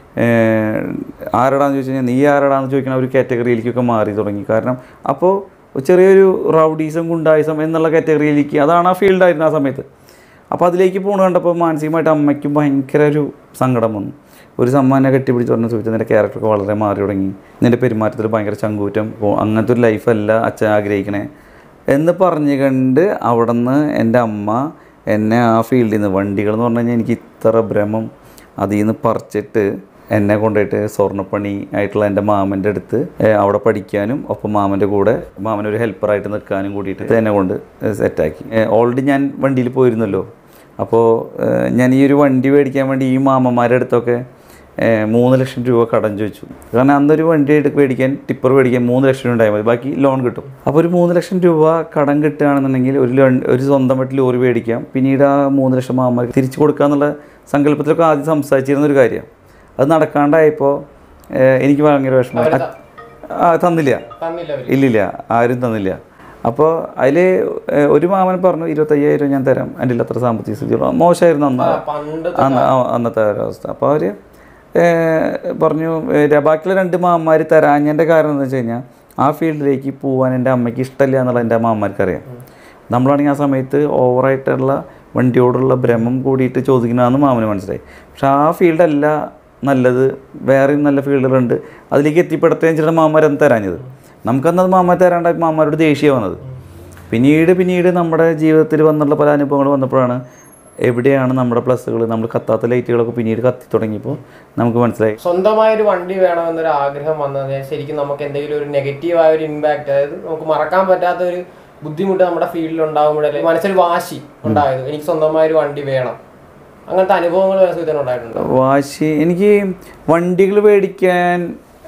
ആരടാന്ന് ചോദിച്ചു കഴിഞ്ഞാൽ നീ ആരടാന്ന് ചോദിക്കണ ഒരു കാറ്റഗറിയിലേക്കൊക്കെ മാറി തുടങ്ങി. കാരണം അപ്പോൾ ചെറിയൊരു റൗഡീസം ഗുണ്ടായിസം എന്നുള്ള കാറ്റഗറിയിലേക്ക്, അതാണ് ആ ഫീൽഡായിരുന്നു ആ സമയത്ത്. അപ്പോൾ അതിലേക്ക് പോകണ കണ്ടപ്പോൾ മാനസികമായിട്ട് അമ്മയ്ക്കും ഭയങ്കര ഒരു സങ്കടം വന്നു. ഒരു സമ്മാനം കെട്ടിപ്പിടിച്ച് പറഞ്ഞ ചോദിച്ചാൽ നിൻ്റെ ക്യാരക്ടറൊക്കെ വളരെ മാറി തുടങ്ങി, നിൻ്റെ പെരുമാറ്റത്തിൽ ഭയങ്കര ചങ്കൂറ്റം, അങ്ങനത്തെ ഒരു ലൈഫല്ല അച്ഛൻ ആഗ്രഹിക്കണേ എന്ന് പറഞ്ഞു കണ്ട് അവിടെ നിന്ന് എൻ്റെ അമ്മ എന്നെ ആ ഫീൽഡിൽ നിന്ന്, വണ്ടികൾ എന്ന് പറഞ്ഞു കഴിഞ്ഞാൽ എനിക്ക് ഇത്ര ഭ്രമം, അതിൽ നിന്ന് പറിച്ചിട്ട് എന്നെ കൊണ്ടുപോയിട്ട് സ്വർണ്ണപ്പണി ആയിട്ടുള്ള എൻ്റെ മാമൻ്റെ അടുത്ത് അവിടെ പഠിക്കാനും ഒപ്പം മാമൻ്റെ കൂടെ മാമനൊരു ഹെൽപ്പറായിട്ട് നിൽക്കാനും കൂടിയിട്ട് എന്നെ കൊണ്ട് സെറ്റാക്കി. ഓൾറെഡി ഞാൻ വണ്ടിയിൽ പോയിരുന്നല്ലോ. അപ്പോൾ ഞാൻ ഈ ഒരു വണ്ടി മേടിക്കാൻ വേണ്ടി ഈ മാമന്മാരുടെ അടുത്തൊക്കെ മൂന്ന് ലക്ഷം രൂപ കടം ചോദിച്ചു. കാരണം അന്നൊരു വണ്ടി എടുത്ത് മേടിക്കാൻ, ടിപ്പർ മേടിക്കാൻ മൂന്ന് ലക്ഷം രൂപ ഉണ്ടായാൽ മതി, ബാക്കി ലോൺ കിട്ടും. അപ്പോൾ ഒരു മൂന്ന് ലക്ഷം രൂപ കടം കിട്ടുകയാണെന്നുണ്ടെങ്കിൽ ഒരു ഒരു സ്വന്തമായിട്ട് ലോറി മേടിക്കാം, പിന്നീട് ആ മൂന്ന് ലക്ഷം മാമന്മാർക്ക് തിരിച്ചു കൊടുക്കുക എന്നുള്ള സങ്കല്പത്തിലൊക്കെ ആദ്യം സംസാരിച്ചിരുന്നൊരു കാര്യമാണ്. അത് നടക്കാണ്ടായപ്പോൾ എനിക്ക് ഭയങ്കര വിഷമം. തന്നില്ല, ഇല്ലില്ല, ആരും തന്നില്ല. അപ്പോൾ അതിൽ ഒരു മാമൻ പറഞ്ഞു ഇരുപത്തയ്യായിരം ഞാൻ തരാം, എൻ്റെ അത്ര സാമ്പത്തിക സ്ഥിതിയുള്ള മോശമായിരുന്നു അന്ന് അന്ന് അന്നത്തെ ഒരവസ്ഥ. അപ്പോൾ അവർ പറഞ്ഞു ബാക്കിയുള്ള രണ്ട് മാമന്മാർ തരാഞ്ഞതിൻ്റെ കാരണം എന്താ വെച്ച് കഴിഞ്ഞാൽ ആ ഫീൽഡിലേക്ക് പോകാൻ എൻ്റെ അമ്മയ്ക്ക് ഇഷ്ടമില്ല എന്നുള്ള എൻ്റെ മാമന്മാർക്കറിയാം. നമ്മളാണെങ്കിൽ ആ സമയത്ത് ഓവറായിട്ടുള്ള വണ്ടിയോടുള്ള ഭ്രമം കൂടിയിട്ട് ചോദിക്കണമെന്ന് മാമന് മനസ്സിലായി. പക്ഷെ ആ ഫീൽഡല്ല നല്ലത്, വേറെയും നല്ല ഫീൽഡുകളുണ്ട്, അതിലേക്ക് എത്തിപ്പെടുത്തുകയും ചെയ്ത മാമന്മാരൊന്നും തരാഞ്ഞത്. നമുക്കന്നത് മാമന്മാർ തരാണ്ട് മാമന്മാരോട് ദേഷ്യം വന്നത്. പിന്നീട് പിന്നീട് നമ്മുടെ ജീവിതത്തിൽ വന്നുള്ള പല അനുഭവങ്ങൾ വന്നപ്പോഴാണ് എവിടെയാണ് നമ്മുടെ പ്ലസ്സുകൾ, നമ്മൾ കത്താത്ത ലൈറ്റുകളൊക്കെ പിന്നീട് കത്തി തുടങ്ങിയപ്പോൾ നമുക്ക് മനസ്സിലായി. സ്വന്തമായൊരു വണ്ടി വേണമെന്നൊരു ആഗ്രഹം വന്നത് ശരിക്കും നമുക്ക് എന്തെങ്കിലും ഒരു നെഗറ്റീവായ ഒരു ഇമ്പാക്റ്റ്, അതായത് നമുക്ക് മറക്കാൻ പറ്റാത്ത ഒരു ബുദ്ധിമുട്ട് നമ്മുടെ ഫീൽഡിൽ ഉണ്ടാകുമ്പോഴല്ലേ മനസ്സിൽ വാശി ഉണ്ടായത്, എനിക്ക് സ്വന്തമായൊരു വണ്ടി വേണം, അങ്ങനത്തെ അനുഭവങ്ങൾ ഉണ്ടായിട്ടുണ്ട്? വാശി, എനിക്ക് വണ്ടികൾ മേടിക്കാൻ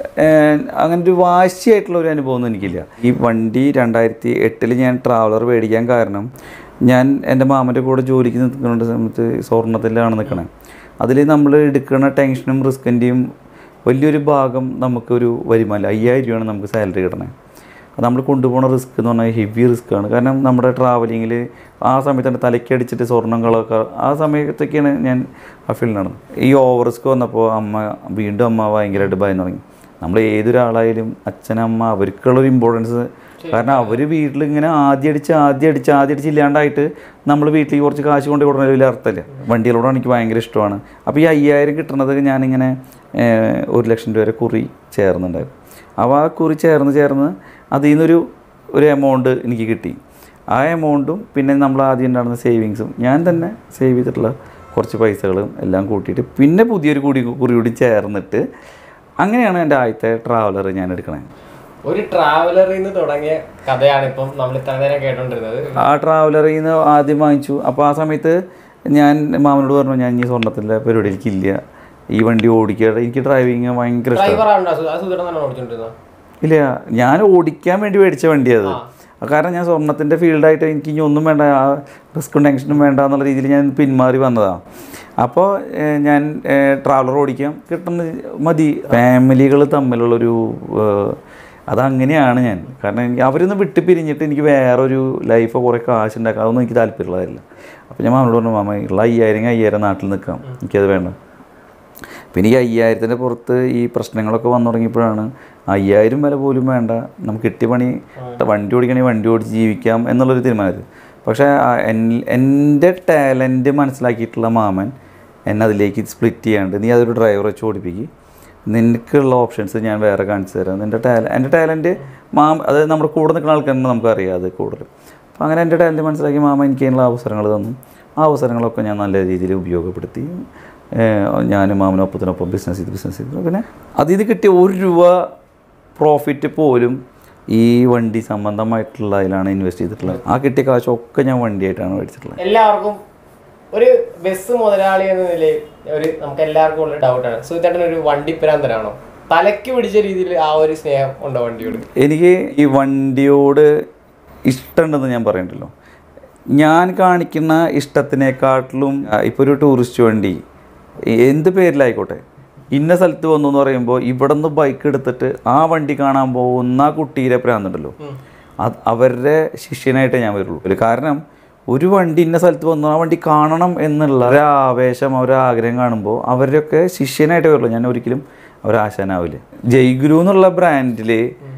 അങ്ങനെ ഒരു വാശിയായിട്ടുള്ള ഒരു അനുഭവമൊന്നും എനിക്കില്ല. ഈ വണ്ടി രണ്ടായിരത്തി എട്ടിൽ ഞാൻ ട്രാവലർ മേടിക്കാൻ കാരണം ഞാൻ എൻ്റെ മാമൻ്റെ കൂടെ ജോലിക്ക് നിൽക്കുന്ന സമയത്ത് സ്വർണ്ണത്തിലാണ് നിൽക്കണേ. അതിൽ നമ്മൾ എടുക്കുന്ന ടെൻഷനും റിസ്കിൻ്റെയും വലിയൊരു ഭാഗം നമുക്കൊരു വരുമാനം, അയ്യായിരം രൂപയാണ് നമുക്ക് സാലറി കിട്ടണേ. അത് നമ്മൾ കൊണ്ടുപോകുന്ന റിസ്ക് എന്ന് പറഞ്ഞാൽ ഹെവി റിസ്ക്കാണ്. കാരണം നമ്മുടെ ട്രാവലിങ്ങിൽ ആ സമയത്താണ് തലയ്ക്കടിച്ചിട്ട് സ്വർണ്ണങ്ങളൊക്കെ ആ സമയത്തൊക്കെയാണ് ഞാൻ ആ ഫീൽഡ് നടന്നത്. ഈ ഓവർ റിസ്ക് വന്നപ്പോൾ അമ്മ വീണ്ടും അമ്മ ഭയങ്കരമായിട്ട് ഭയം തുടങ്ങി. നമ്മൾ ഏതൊരാളായാലും അച്ഛനമ്മ അവർക്കുള്ളൊരു ഇമ്പോർട്ടൻസ്, കാരണം അവർ വീട്ടിലിങ്ങനെ ആദ്യം അടിച്ച് ആദ്യം അടിച്ച് ആദ്യം അടിച്ച് ഇല്ലാണ്ടായിട്ട് നമ്മൾ വീട്ടിൽ കുറച്ച് കാശ് കൊണ്ട് കൊടുക്കുന്ന വലിയ അർത്ഥമില്ല. വണ്ടികളോടാണ് എനിക്ക് ഭയങ്കര ഇഷ്ടമാണ്. അപ്പോൾ ഈ അയ്യായിരം കിട്ടുന്നത് ഞാനിങ്ങനെ ഒരു ലക്ഷം രൂപ വരെ കുറി ചേർന്നുണ്ടായിരുന്നു. അപ്പോൾ ആ കുറി ചേർന്ന് ചേർന്ന് അതിൽ നിന്നൊരു ഒരു എമൗണ്ട് എനിക്ക് കിട്ടി. ആ എമൗണ്ടും പിന്നെ നമ്മൾ ആദ്യം ഉണ്ടായിരുന്ന സേവിങ്സും ഞാൻ തന്നെ സേവ് ചെയ്തിട്ടുള്ള കുറച്ച് പൈസകളും എല്ലാം കൂട്ടിയിട്ട് പിന്നെ പുതിയൊരു കുടി കുറി കൂടി ചേർന്നിട്ട് അങ്ങനെയാണ് എൻ്റെ ആദ്യത്തെ ട്രാവലർ ഞാൻ എടുക്കണേ. ഒരു ട്രാവലറിൽ നിന്ന് തുടങ്ങിയ കഥയാണ് ഇപ്പം നമ്മൾ ഇത്ര നേരം കേട്ടോണ്ടിരുന്നത്. ആ ട്രാവലറിൽ നിന്ന് ആദ്യം വാങ്ങിച്ചു. അപ്പോൾ ആ സമയത്ത് ഞാൻ മാമനോട് പറഞ്ഞു ഞാൻ ഈ സ്വർണ്ണത്തിൻ്റെ പരിപാടിയിലേക്കില്ല, ഈ വണ്ടി ഓടിക്കുക, എനിക്ക് ഡ്രൈവിങ് ഭയങ്കര ഇഷ്ടമാണ്. ഇല്ല, ഞാൻ ഓടിക്കാൻ വേണ്ടി മേടിച്ച വണ്ടിയത്. കാരണം ഞാൻ സ്വർണ്ണത്തിൻ്റെ ഫീൽഡായിട്ട് എനിക്ക് ഇനി ഒന്നും വേണ്ട, ആ റിസ്ക്കും ടെൻഷനും വേണ്ട എന്നുള്ള രീതിയിൽ ഞാൻ പിന്മാറി വന്നതാണ്. അപ്പോൾ ഞാൻ ട്രാവലർ ഓടിക്കാം, കിട്ടുന്ന മതി. ഫാമിലികൾ തമ്മിലുള്ളൊരു അതങ്ങനെയാണ് ഞാൻ. കാരണം എനിക്ക് അവരൊന്ന് വിട്ട് പിരിഞ്ഞിട്ട് എനിക്ക് വേറൊരു ലൈഫ് കുറേ കാശ് ഉണ്ടാക്കാം, അതൊന്നും എനിക്ക് താല്പര്യമുള്ളതല്ല. അപ്പോൾ ഞാൻ മാമനോട് പറഞ്ഞു മാമ ഉള്ള അയ്യായിരം അയ്യായിരം നാട്ടിൽ നിൽക്കാം, എനിക്കത് വേണ്ട. പിന്നെ ഈ അയ്യായിരത്തിൻ്റെ പുറത്ത് ഈ പ്രശ്നങ്ങളൊക്കെ വന്നു തുടങ്ങിയപ്പോഴാണ് അയ്യായിരം വില പോലും വേണ്ട, നമുക്ക് കിട്ടിയ പണി വണ്ടി ഓടിക്കണമെങ്കിൽ വണ്ടി ഓടിച്ച് ജീവിക്കാം എന്നുള്ളൊരു തീരുമാനമായത്. പക്ഷേ എൻ്റെ ടാലൻറ്റ് മനസ്സിലാക്കിയിട്ടുള്ള മാമൻ എന്നെ അതിലേക്ക് സ്പ്ലിറ്റ് ചെയ്യാണ്ട് നീ അതൊരു ഡ്രൈവർ വെച്ച് ഓടിപ്പിക്കും, നിനക്കുള്ള ഓപ്ഷൻസ് ഞാൻ വേറെ കാണിച്ചു തരാം, നിൻ്റെ ടാല എൻ്റെ ടാലൻറ്റ് മാം അത് നമ്മുടെ കൂടെ നിൽക്കുന്ന ആൾക്കാരെ നമുക്കറിയാം അത് കൂടുതൽ. അപ്പോൾ അങ്ങനെ എൻ്റെ ടാലൻറ്റ് മനസ്സിലാക്കി മാമ എനിക്ക് അതിനുള്ള അവസരങ്ങൾ തന്നു. ആ അവസരങ്ങളൊക്കെ ഞാൻ നല്ല രീതിയിൽ ഉപയോഗപ്പെടുത്തി. ഞാനും മാമനും ഒപ്പത്തിനൊപ്പം ബിസിനസ് ചെയ്ത് ബിസിനസ് ചെയ്തു. പിന്നെ അതിൽ നിന്ന് കിട്ടിയ ഒരു രൂപ പ്രോഫിറ്റ് പോലും ഈ വണ്ടി സംബന്ധമായിട്ടുള്ള അതിലാണ് ഇൻവെസ്റ്റ് ചെയ്തിട്ടുള്ളത്. ആ കിട്ടിയ കാശൊക്കെ ഞാൻ വണ്ടിയായിട്ടാണ് മേടിച്ചിട്ടുള്ളത്. എല്ലാവർക്കും ഒരു ബസ് മുതലാളി എന്ന നിലയിൽ ഒരു നമുക്ക് എല്ലാവർക്കും ഉള്ള ഡൗട്ടാണ്, സുഹൃത്തേട്ടൻ ഒരു വണ്ടി പ്രാന്തനാണോ? തലയ്ക്ക് പിടിച്ച രീതിയിൽ ആ ഒരു സ്നേഹം ഉണ്ടോ വണ്ടിയോട്? എനിക്ക് ഈ വണ്ടിയോട് ഇഷ്ടമുണ്ടെന്ന് ഞാൻ പറയണ്ടല്ലോ. ഞാൻ കാണിക്കുന്ന ഇഷ്ടത്തിനെക്കാട്ടിലും ഇപ്പോൾ ഒരു ടൂറിസ്റ്റ് വണ്ടി എന്ത് പേരിലായിക്കോട്ടെ ഇന്ന സ്ഥലത്ത് വന്നു എന്ന് പറയുമ്പോൾ ഇവിടെ നിന്ന് ബൈക്ക് എടുത്തിട്ട് ആ വണ്ടി കാണാൻ പോകുന്ന ആ കുട്ടിയിലെ പ്രാന്തുണ്ടല്ലോ, അത് അവരുടെ ശിഷ്യനായിട്ടേ ഞാൻ വരുള്ളൂ. കാരണം ഒരു വണ്ടി ഇന്ന സ്ഥലത്ത് വന്നു ആ വണ്ടി കാണണം എന്നുള്ള ഒരു ആവേശം, ഒരാഗ്രഹം കാണുമ്പോൾ അവരുടെയൊക്കെ ശിഷ്യനായിട്ട് വരുള്ളൂ. ഞാൻ ഒരിക്കലും ഒരാശാനാവില്ല. ജയ്ഗുരു എന്നുള്ള ബ്രാൻഡിൽ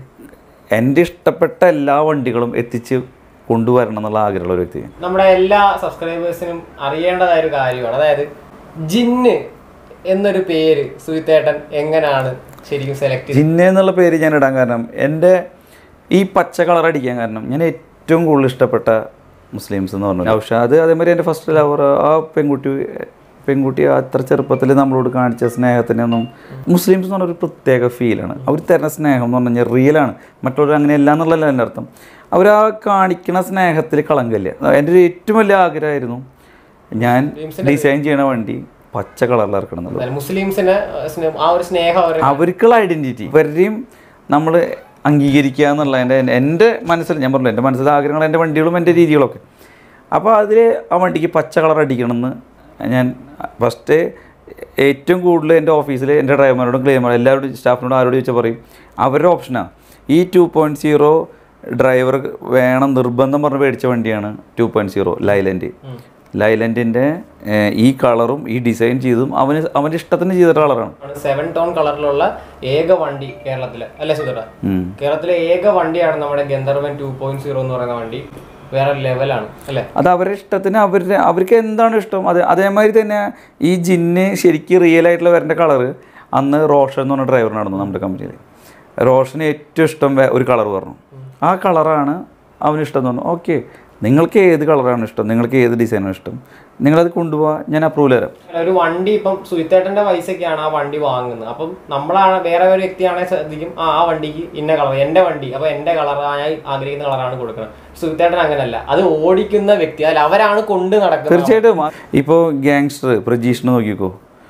എൻ്റെ ഇഷ്ടപ്പെട്ട എല്ലാ വണ്ടികളും എത്തിച്ച് കൊണ്ടുവരണം എന്നുള്ള ആഗ്രഹമുള്ള ഒരു വ്യക്തിയാണ്. നമ്മുടെ എല്ലാ സബ്സ്ക്രൈബേഴ്സിനും അറിയേണ്ടതായ ഒരു കാര്യമാണ്, അതായത് ജിന്ന് എന്നൊരു പേര് സുഹിത്തേട്ടൻ എങ്ങനെയാണ് ശരിക്കും സെലക്ട് ചെയ്തത്? ജിന്ന് എന്നുള്ള പേര് ഞാൻ ഇടാൻ കാരണം എൻ്റെ ഈ പച്ച കളർ അടിക്കാൻ കാരണം ഞാൻ ഏറ്റവും കൂടുതൽ ഇഷ്ടപ്പെട്ട മുസ്ലിംസ് എന്ന് പറഞ്ഞു നൗഷാദ്. അതേമാതിരി എൻ്റെ ഫസ്റ്റ് ലവർ ആ പെൺകുട്ടി പെൺകുട്ടി അത്ര ചെറുപ്പത്തിൽ നമ്മളോട് കാണിച്ച സ്നേഹത്തിനൊന്നും മുസ്ലിംസ് എന്ന് പറഞ്ഞൊരു പ്രത്യേക ഫീലാണ്. അവർ തരുന്ന സ്നേഹം എന്ന് പറഞ്ഞു കഴിഞ്ഞാൽ റിയലാണ്. മറ്റുള്ളവർ അങ്ങനെയല്ല എന്നുള്ളതല്ല എൻ്റെ അർത്ഥം. അവർ ആ കാണിക്കുന്ന സ്നേഹത്തിൽ കളങ്കല്ല. എൻ്റെ ഒരു ഏറ്റവും വലിയ ആഗ്രഹമായിരുന്നു ഞാൻ ഡിസൈൻ ചെയ്യണ വണ്ടി പച്ച കളറിൽ ഇറക്കണം എന്നുള്ളത്. മുസ്ലിംസിന് ആ ഒരു സ്നേഹം അവർക്കുള്ള ഐഡൻറ്റിറ്റി ഇവരെയും നമ്മൾ അംഗീകരിക്കുക എന്നുള്ള എൻ്റെ എൻ്റെ മനസ്സിൽ ഞാൻ പറഞ്ഞു എൻ്റെ മനസ്സിലെ ആഗ്രഹങ്ങൾ എൻ്റെ വണ്ടികളും എൻ്റെ രീതികളൊക്കെ. അപ്പോൾ അതിൽ ആ വണ്ടിക്ക് പച്ച കളർ അടിക്കണമെന്ന് ഞാൻ ഫസ്റ്റ് ഏറ്റവും കൂടുതൽ എൻ്റെ ഓഫീസിൽ എൻ്റെ ഡ്രൈവർമാരോടും ക്ലീനർമാരോടും എല്ലാവരോടും സ്റ്റാഫിനോടും ആരോട് ചോദിച്ചാൽ പറയും അവരുടെ ഓപ്ഷനാണ് ഈ ടു പോയിൻറ്റ് സീറോ ഡ്രൈവർ വേണം നിർബന്ധം പറഞ്ഞ് മേടിച്ച വണ്ടിയാണ് ടു പോയിൻറ്റ് സീറോ ലൈലൻഡ്. ലൈലൻഡിൻ്റെ ഈ കളറും ഈ ഡിസൈൻ ചെയ്തും അവന് അവൻ്റെ ഇഷ്ടത്തിന് ചെയ്ത കളറാണ്. സെവൻ ടോൺ കളറിലുള്ള ഏക വണ്ടി കേരളത്തിലെ അല്ലേ സുധേട്ടാ? കേരളത്തിലെ ഏക വണ്ടിയാണ് നമ്മുടെ ഗന്ധർവൻ ടു പോയിന്റ് സീറോ എന്ന് പറയുന്ന വണ്ടി. വേറെ ലെവലാണ് അല്ലേ? അത് അവരുടെ ഇഷ്ടത്തിന് അവരുടെ അവർക്ക് എന്താണ് ഇഷ്ടം അത്. അതേമാതിരി തന്നെ ഈ ജിന്ന് ശരിക്കും റിയൽ ആയിട്ടുള്ള വരേണ്ട കളറ് അന്ന് റോഷൻ എന്ന് പറഞ്ഞ ഡ്രൈവർ നടന്നു നമ്മുടെ കമ്പനിയിൽ. റോഷന് ഏറ്റവും ഇഷ്ടം ഒരു കളർ പറഞ്ഞു. ആ കളറാണ് അവന് ഇഷ്ടം എന്ന് പറഞ്ഞു. ഓക്കെ, നിങ്ങൾക്ക് ഏത് കളറാണ് ഇഷ്ടം, നിങ്ങൾക്ക് ഏത് ഡിസൈനാണ് ഇഷ്ടം, നിങ്ങളത് കൊണ്ടുപോകാൻ ഞാൻ അപ്രൂവൽ തരാം. ഒരു വണ്ടി ഇപ്പം സുഹിത്തേട്ടൻ്റെ പൈസക്കാണ് ആ വണ്ടി വാങ്ങുന്നത്. അപ്പം നമ്മളാണ് വേറെ ഒരു വ്യക്തിയാണെങ്കിൽ ശ്രദ്ധിക്കും ആ ആ വണ്ടിക്ക് ഇന്ന കളർ എൻ്റെ വണ്ടി, അപ്പോൾ എൻ്റെ കളറായി ആഗ്രഹിക്കുന്ന കളറാണ് കൊടുക്കുന്നത്. സുഹിത്തേട്ടൻ അങ്ങനെയല്ല, അത് ഓടിക്കുന്ന വ്യക്തി അല്ല അവരാണ് കൊണ്ട് നടക്കുന്നത്. തീർച്ചയായിട്ടും. ഇപ്പോൾ ഗ്യാങ്സ്റ്റർ പ്രജീഷിനെ നോക്കിക്കോ,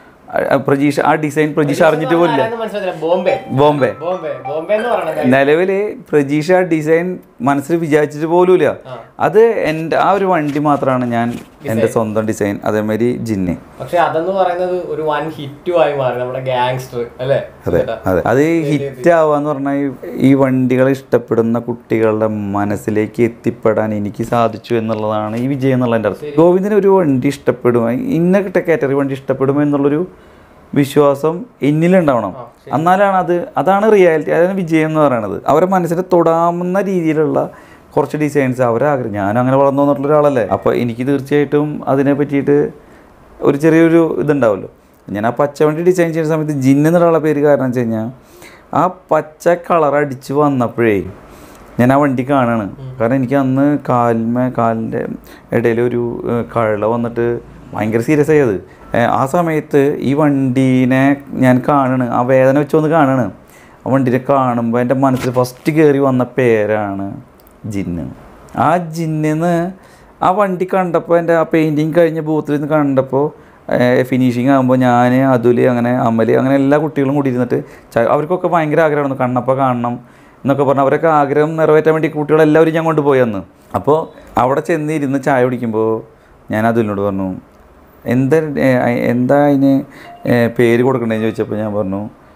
പ്രജീഷ് ആ ഡിസൈൻ പ്രജീഷ് അറിഞ്ഞിട്ട് പോലില്ല. ബോംബെ ബോംബെ ബോംബെ എന്ന് പറയുന്നത് നിലവില് പ്രജീഷ് ആ ഡിസൈൻ മനസ്സിൽ വിചാരിച്ചിട്ട് പോലുമില്ല. അത് എൻ്റെ ആ ഒരു വണ്ടി മാത്രമാണ് ഞാൻ എൻ്റെ സ്വന്തം ഡിസൈൻ. അതേമാതിരി ജിന്ന്. പക്ഷെ അതെന്ന് പറയുന്നത് ഒരു വൻ ഹിറ്റും ആയി മാറി നമ്മുടെ ഗ്യാങ്സ്റ്റർ അല്ലേ? അതെ അതെ. അത് ഹിറ്റ് ആവാന്ന് പറഞ്ഞാൽ ഈ വണ്ടികളെ ഇഷ്ടപ്പെടുന്ന കുട്ടികളുടെ മനസ്സിലേക്ക് എത്തിപ്പെടാൻ എനിക്ക് സാധിച്ചു എന്നുള്ളതാണ് ഈ വിജയം എന്നുള്ള എൻ്റെ അർത്ഥം. ഗോവിന്ദന് ഒരു വണ്ടി ഇഷ്ടപ്പെടും, ഇന്ന കാറ്റഗറി വണ്ടി ഇഷ്ടപ്പെടും എന്നുള്ളൊരു വിശ്വാസം എന്നിലുണ്ടാവണം. എന്നാലാണ് അത് അതാണ് റിയാലിറ്റി, അതാണ് വിജയം എന്ന് പറയുന്നത്. അവരെ മനസ്സിനെ തൊടാവുന്ന രീതിയിലുള്ള കുറച്ച് ഡിസൈൻസ് അവരെ ആഗ്രഹം. ഞാനും അങ്ങനെ വളർന്നു വന്നിട്ടുള്ള ഒരാളല്ലേ. അപ്പോൾ എനിക്ക് തീർച്ചയായിട്ടും അതിനെ പറ്റിയിട്ട് ഒരു ചെറിയൊരു ഇതുണ്ടാവുമല്ലോ. ഞാൻ ആ പച്ച വണ്ടി ഡിസൈൻ ചെയ്യുന്ന സമയത്ത് ജിന്ന് എന്നുള്ള പേര് കാരണം വെച്ച് കഴിഞ്ഞാൽ ആ പച്ച കളർ അടിച്ച് വന്നപ്പോഴേ ഞാൻ ആ വണ്ടി കാണാണ്. കാരണം എനിക്ക് അന്ന് കാലിന്മേ കാലിൻ്റെ ഇടയിൽ ഒരു കഴ വന്നിട്ട് ഭയങ്കര സീരിയസ് ആയത്. ആ സമയത്ത് ഈ വണ്ടീനെ ഞാൻ കാണണ്, ആ വേദന വെച്ചൊന്ന് കാണണ്. ആ വണ്ടീനെ കാണുമ്പോൾ എൻ്റെ മനസ്സിൽ ഫസ്റ്റ് കയറി വന്ന പേരാണ് ജിന്ന്. ആ ജിന്നിന്ന് ആ വണ്ടി കണ്ടപ്പോൾ എൻ്റെ ആ പെയിൻറ്റിങ് കഴിഞ്ഞ ബൂത്തിൽ നിന്ന് കണ്ടപ്പോൾ ഫിനിഷിങ് ആകുമ്പോൾ ഞാൻ അതുല് അങ്ങനെ അമല് അങ്ങനെ എല്ലാ കുട്ടികളും കൂടി ഇരുന്നിട്ട് അവർക്കൊക്കെ ഭയങ്കര ആഗ്രഹമായിരുന്നു കണ്ണപ്പോൾ കാണണം എന്നൊക്കെ പറഞ്ഞ് അവരൊക്കെ ആഗ്രഹം നിറവേറ്റാൻ വേണ്ടി കുട്ടികളെല്ലാവരും ഞാൻ കൊണ്ടുപോയി അന്ന്. അപ്പോൾ അവിടെ ചെന്ന് ഇരുന്ന് ചായ കുടിക്കുമ്പോൾ ഞാൻ അതുലിനോട് പറഞ്ഞു എന്താ എന്താ അതിന് പേര് കൊടുക്കണ്ടേന്ന് ചോദിച്ചപ്പോൾ ഞാൻ പറഞ്ഞു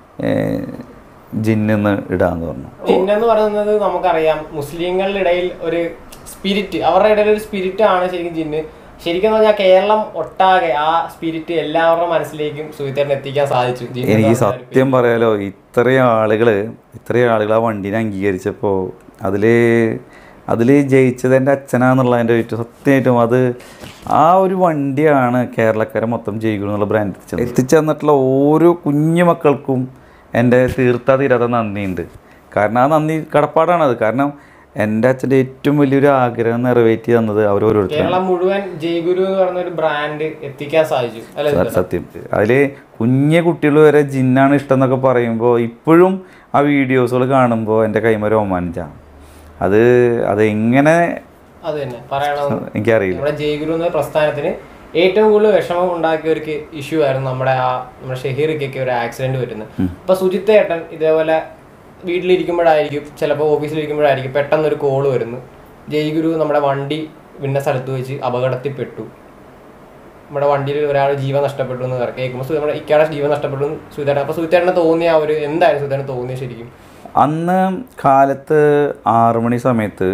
ജിന്നെന്ന് ഇടാന്ന് പറഞ്ഞു. ജിന്നെന്ന് പറയുന്നത് നമുക്കറിയാം മുസ്ലിങ്ങളുടെ ഇടയിൽ ഒരു സ്പിരിറ്റ്, അവരുടെ ഇടയിൽ ഒരു സ്പിരിറ്റ് ആണ് ശരിക്കും ജിന്ന്. ശരിക്കും പറഞ്ഞാൽ കേരളം ഒട്ടാകെ ആ സ്പിരിറ്റ് എല്ലാവരുടെ മനസ്സിലേക്കും സുഹിത്തേട്ടൻ എത്തിക്കാൻ സാധിച്ചു. എനിക്ക് സത്യം പറയാലോ, ഇത്രയും ആളുകൾ ഇത്രയും ആളുകൾ ആ വണ്ടീനെ അംഗീകരിച്ചപ്പോൾ അതിൽ അതിൽ ജയിച്ചത് എൻ്റെ അച്ഛനാന്നുള്ളതിൻ്റെ ഏറ്റവും സത്യമായിട്ടും അത് ആ ഒരു വണ്ടിയാണ് കേരളക്കാരെ മൊത്തം ജയിക്കണം എന്നുള്ള ബ്രാൻഡ് എത്തിച്ചത്. എത്തിച്ചെന്നിട്ടുള്ള ഓരോ കുഞ്ഞു മക്കൾക്കും എൻ്റെ തീർത്താ തീരാത്ത നന്ദിയുണ്ട്. കാരണം ആ നന്ദി കടപ്പാടാണത്. കാരണം എൻ്റെ അച്ഛൻ്റെ ഏറ്റവും വലിയൊരു ആഗ്രഹം നിറവേറ്റി തന്നത് അവരോരോരുത്തരും മുഴുവൻ ജയ്ഗുരു എന്ന് പറഞ്ഞ ഒരു ബ്രാൻഡ് എത്തിക്കാൻ സാധിച്ചു. സത്യം. അതിൽ കുഞ്ഞു കുട്ടികൾ വരെ ജിന്നാണ് ഇഷ്ടം എന്നൊക്കെ പറയുമ്പോൾ ഇപ്പോഴും ആ വീഡിയോസുകൾ കാണുമ്പോൾ എൻ്റെ കൈമ രോമാഞ്ചാണ്. അത് അതെങ്ങനെ അത് തന്നെ പറയണം എനിക്കറിയില്ല. നമ്മുടെ ജയ്ഗുരു എന്ന പ്രസ്ഥാനത്തിന് ഏറ്റവും കൂടുതൽ വിഷമം ഉണ്ടാക്കിയ ഒരു ഇഷ്യൂ ആയിരുന്നു നമ്മുടെ ആ നമ്മുടെ ഷഹീർക്കൊക്കെ ഒരു ആക്സിഡന്റ് പറ്റുന്നത്. അപ്പൊ സുജിത്ത് ഏട്ടൻ ഇതേപോലെ വീട്ടിലിരിക്കുമ്പോഴായിരിക്കും, ചിലപ്പോൾ ഓഫീസിലിരിക്കുമ്പോഴായിരിക്കും പെട്ടെന്നൊരു കോള് വരുന്നു, ജയ്ഗുരു നമ്മുടെ വണ്ടി വിന്ന സ്ഥലത്ത് വെച്ച് അപകടത്തിൽപ്പെട്ടു, നമ്മുടെ വണ്ടിയിൽ ഒരാൾ ജീവൻ നഷ്ടപ്പെട്ടു എന്ന് കേൾക്കുമ്പോൾ നമ്മുടെ ഇക്കാടെ ജീവൻ നഷ്ടപ്പെട്ടു സുജിത്തേട്ടൻ. അപ്പോൾ സുജിത്തേട്ടന് തോന്നിയ ആ ഒരു എന്തായിരുന്നു സുജിത്തേട്ടന് തോന്നിയ ശരിക്കും? അന്ന് കാലത്ത് ആറു മണി സമയത്ത്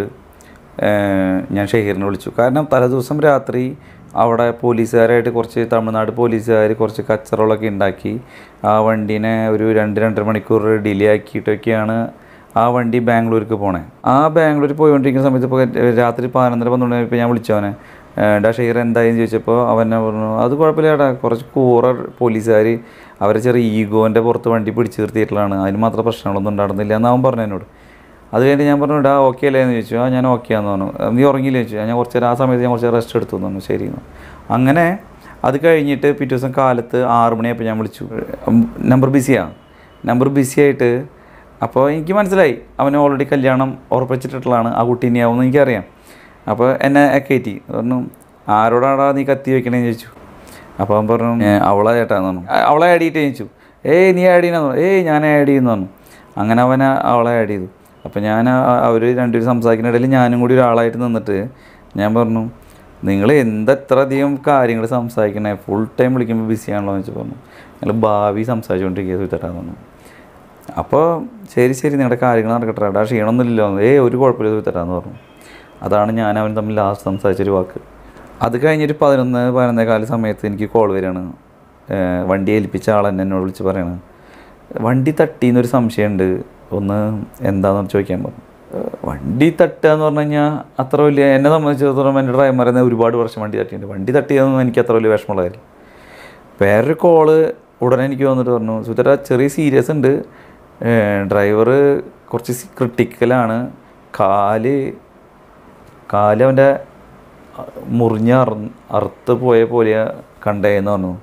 ഞാൻ ഷഹീറിനെ വിളിച്ചു. കാരണം തലേദിവസം രാത്രി അവിടെ പോലീസുകാരായിട്ട് കുറച്ച് തമിഴ്നാട് പോലീസുകാർ കുറച്ച് കച്ചറകളൊക്കെ ഉണ്ടാക്കി ആ വണ്ടീനെ ഒരു രണ്ട് രണ്ടര മണിക്കൂർ ഡിലേ ആക്കിയിട്ടൊക്കെയാണ് ആ വണ്ടി ബാംഗ്ലൂർക്ക് പോണേ. ആ ബാംഗ്ലൂർ പോയിക്കൊണ്ടിരിക്കുന്ന സമയത്ത് ഇപ്പോൾ രാത്രി പതിനൊന്നര പന്ത്രണ്ട് മണിയപ്പോൾ ഞാൻ വിളിച്ചവനെ, ഡാ ഷഹീർ എന്തായെന്ന് ചോദിച്ചപ്പോൾ അവനെ പറഞ്ഞു അത് കുഴപ്പമില്ലടാ, കുറച്ച് കൂറ പോലീസുകാർ അവരെ ചെറിയ ഈഗോൻ്റെ പുറത്ത് വണ്ടി പിടിച്ചു നിർത്തിയിട്ടുള്ളതാണ്, അതിന് മാത്രം പ്രശ്നങ്ങളൊന്നും ഉണ്ടായിരുന്നില്ല എന്ന് അവൻ പറഞ്ഞു എന്നോട്. അത് കഴിഞ്ഞ് ഞാൻ പറഞ്ഞു ഡാ ഓക്കെ അല്ലേ എന്ന് ചോദിച്ചു. ആ ഞാൻ ഓക്കെ ആണെന്ന് പറഞ്ഞു. നീ ഉറങ്ങിയില്ലേ ചോദിച്ചു. ഞാൻ കുറച്ച് നേരം ആ സമയത്ത് ഞാൻ കുറച്ച് റെസ്റ്റ് എടുത്തു എന്ന് പറഞ്ഞു. ശരി. അങ്ങനെ അത് കഴിഞ്ഞിട്ട് പിറ്റേ ദിവസം കാലത്ത് ആറ് മണിയായപ്പോൾ ഞാൻ വിളിച്ചു. നമ്പർ ബിസിയാണ്. നമ്പർ ബിസി ആയിട്ട് അപ്പോൾ എനിക്ക് മനസ്സിലായി അവന് ഓൾറെഡി കല്യാണം ഉറപ്പിച്ചിട്ടുള്ളതാണ്, ആ കുട്ടി ഇനിയാവുമെന്ന് എനിക്കറിയാം. അപ്പോൾ എന്നെ കയറ്റി പറഞ്ഞു, ആരോടാടാ നീ കത്തി വയ്ക്കണേന്ന് ചോദിച്ചു. അപ്പോൾ അവൻ പറഞ്ഞു അവളെ ചേട്ടാന്ന് പറഞ്ഞു. അവളെ ആഡ് ചെയ്തിട്ട് ചോദിച്ചു. ഏയ് നീ ആഡ് ചെയ്യണമെന്ന് പറഞ്ഞു. ഏയ് ഞാൻ ആഡ് ചെയ്യുന്നു പറഞ്ഞു. അങ്ങനെ അവനെ അവളെ ആഡ് ചെയ്തു. അപ്പോൾ ഞാൻ അവർ രണ്ടുപേരും സംസാരിക്കുന്ന ഇടയിൽ ഞാനും കൂടി ഒരാളായിട്ട് നിന്നിട്ട് ഞാൻ പറഞ്ഞു, നിങ്ങൾ എന്തെത്ര അധികം കാര്യങ്ങൾ സംസാരിക്കണേ, ഫുൾ ടൈം വിളിക്കുമ്പോൾ ബിസിയാണല്ലോ എന്ന് വെച്ച് പറഞ്ഞു. നിങ്ങൾ ഭാവി സംസാരിച്ചുകൊണ്ടിരിക്കുക സുജിത്തേട്ടാന്ന് പറഞ്ഞു. അപ്പോൾ ശരി ശരി നിങ്ങളുടെ കാര്യങ്ങൾ നടക്കട്ടെ, ആ ക്ഷീണമൊന്നുമില്ലല്ലോ. ഏയ് ഒരു കുഴപ്പമില്ല സുജിത്തേട്ടാന്ന് പറഞ്ഞു. അതാണ് ഞാൻ അവൻ തമ്മിൽ ലാസ്റ്റ് സംസാരിച്ചൊരു വാക്ക്. അത് കഴിഞ്ഞിട്ട് പതിനൊന്ന് പതിനൊന്നേ കാല സമയത്ത് എനിക്ക് കോൾ വരികയാണ്. വണ്ടി ഏൽപ്പിച്ച ആൾ എന്നെ എന്നോട് വിളിച്ച് പറയണം, വണ്ടി തട്ടിയെന്നൊരു സംശയമുണ്ട്, ഒന്ന് എന്താണെന്ന് ചോദിക്കാൻ പറഞ്ഞു. വണ്ടി തട്ടുക എന്ന് പറഞ്ഞു കഴിഞ്ഞാൽ അത്ര വലിയ, എന്നെ സംബന്ധിച്ചിടത്തോളം എൻ്റെ ഡ്രൈവറിനെ ഒരുപാട് വർഷം വണ്ടി തട്ടിയിട്ടുണ്ട്. വണ്ടി തട്ടിയതൊന്നും എനിക്ക് അത്ര വലിയ വിഷമമുള്ള കാര്യം. വേറൊരു കോള് ഉടനെ എനിക്ക് വന്നിട്ട് പറഞ്ഞു, സുജിത്തേട്ടാ ചെറിയ സീരിയസ് ഉണ്ട്, ഡ്രൈവർ കുറച്ച് ക്രിട്ടിക്കലാണ്, കാല് കാല് അവൻ്റെ മുറിഞ്ഞ് അറ അറുത്ത് പോയ പോലെ കണ്ടേന്ന് പറഞ്ഞു.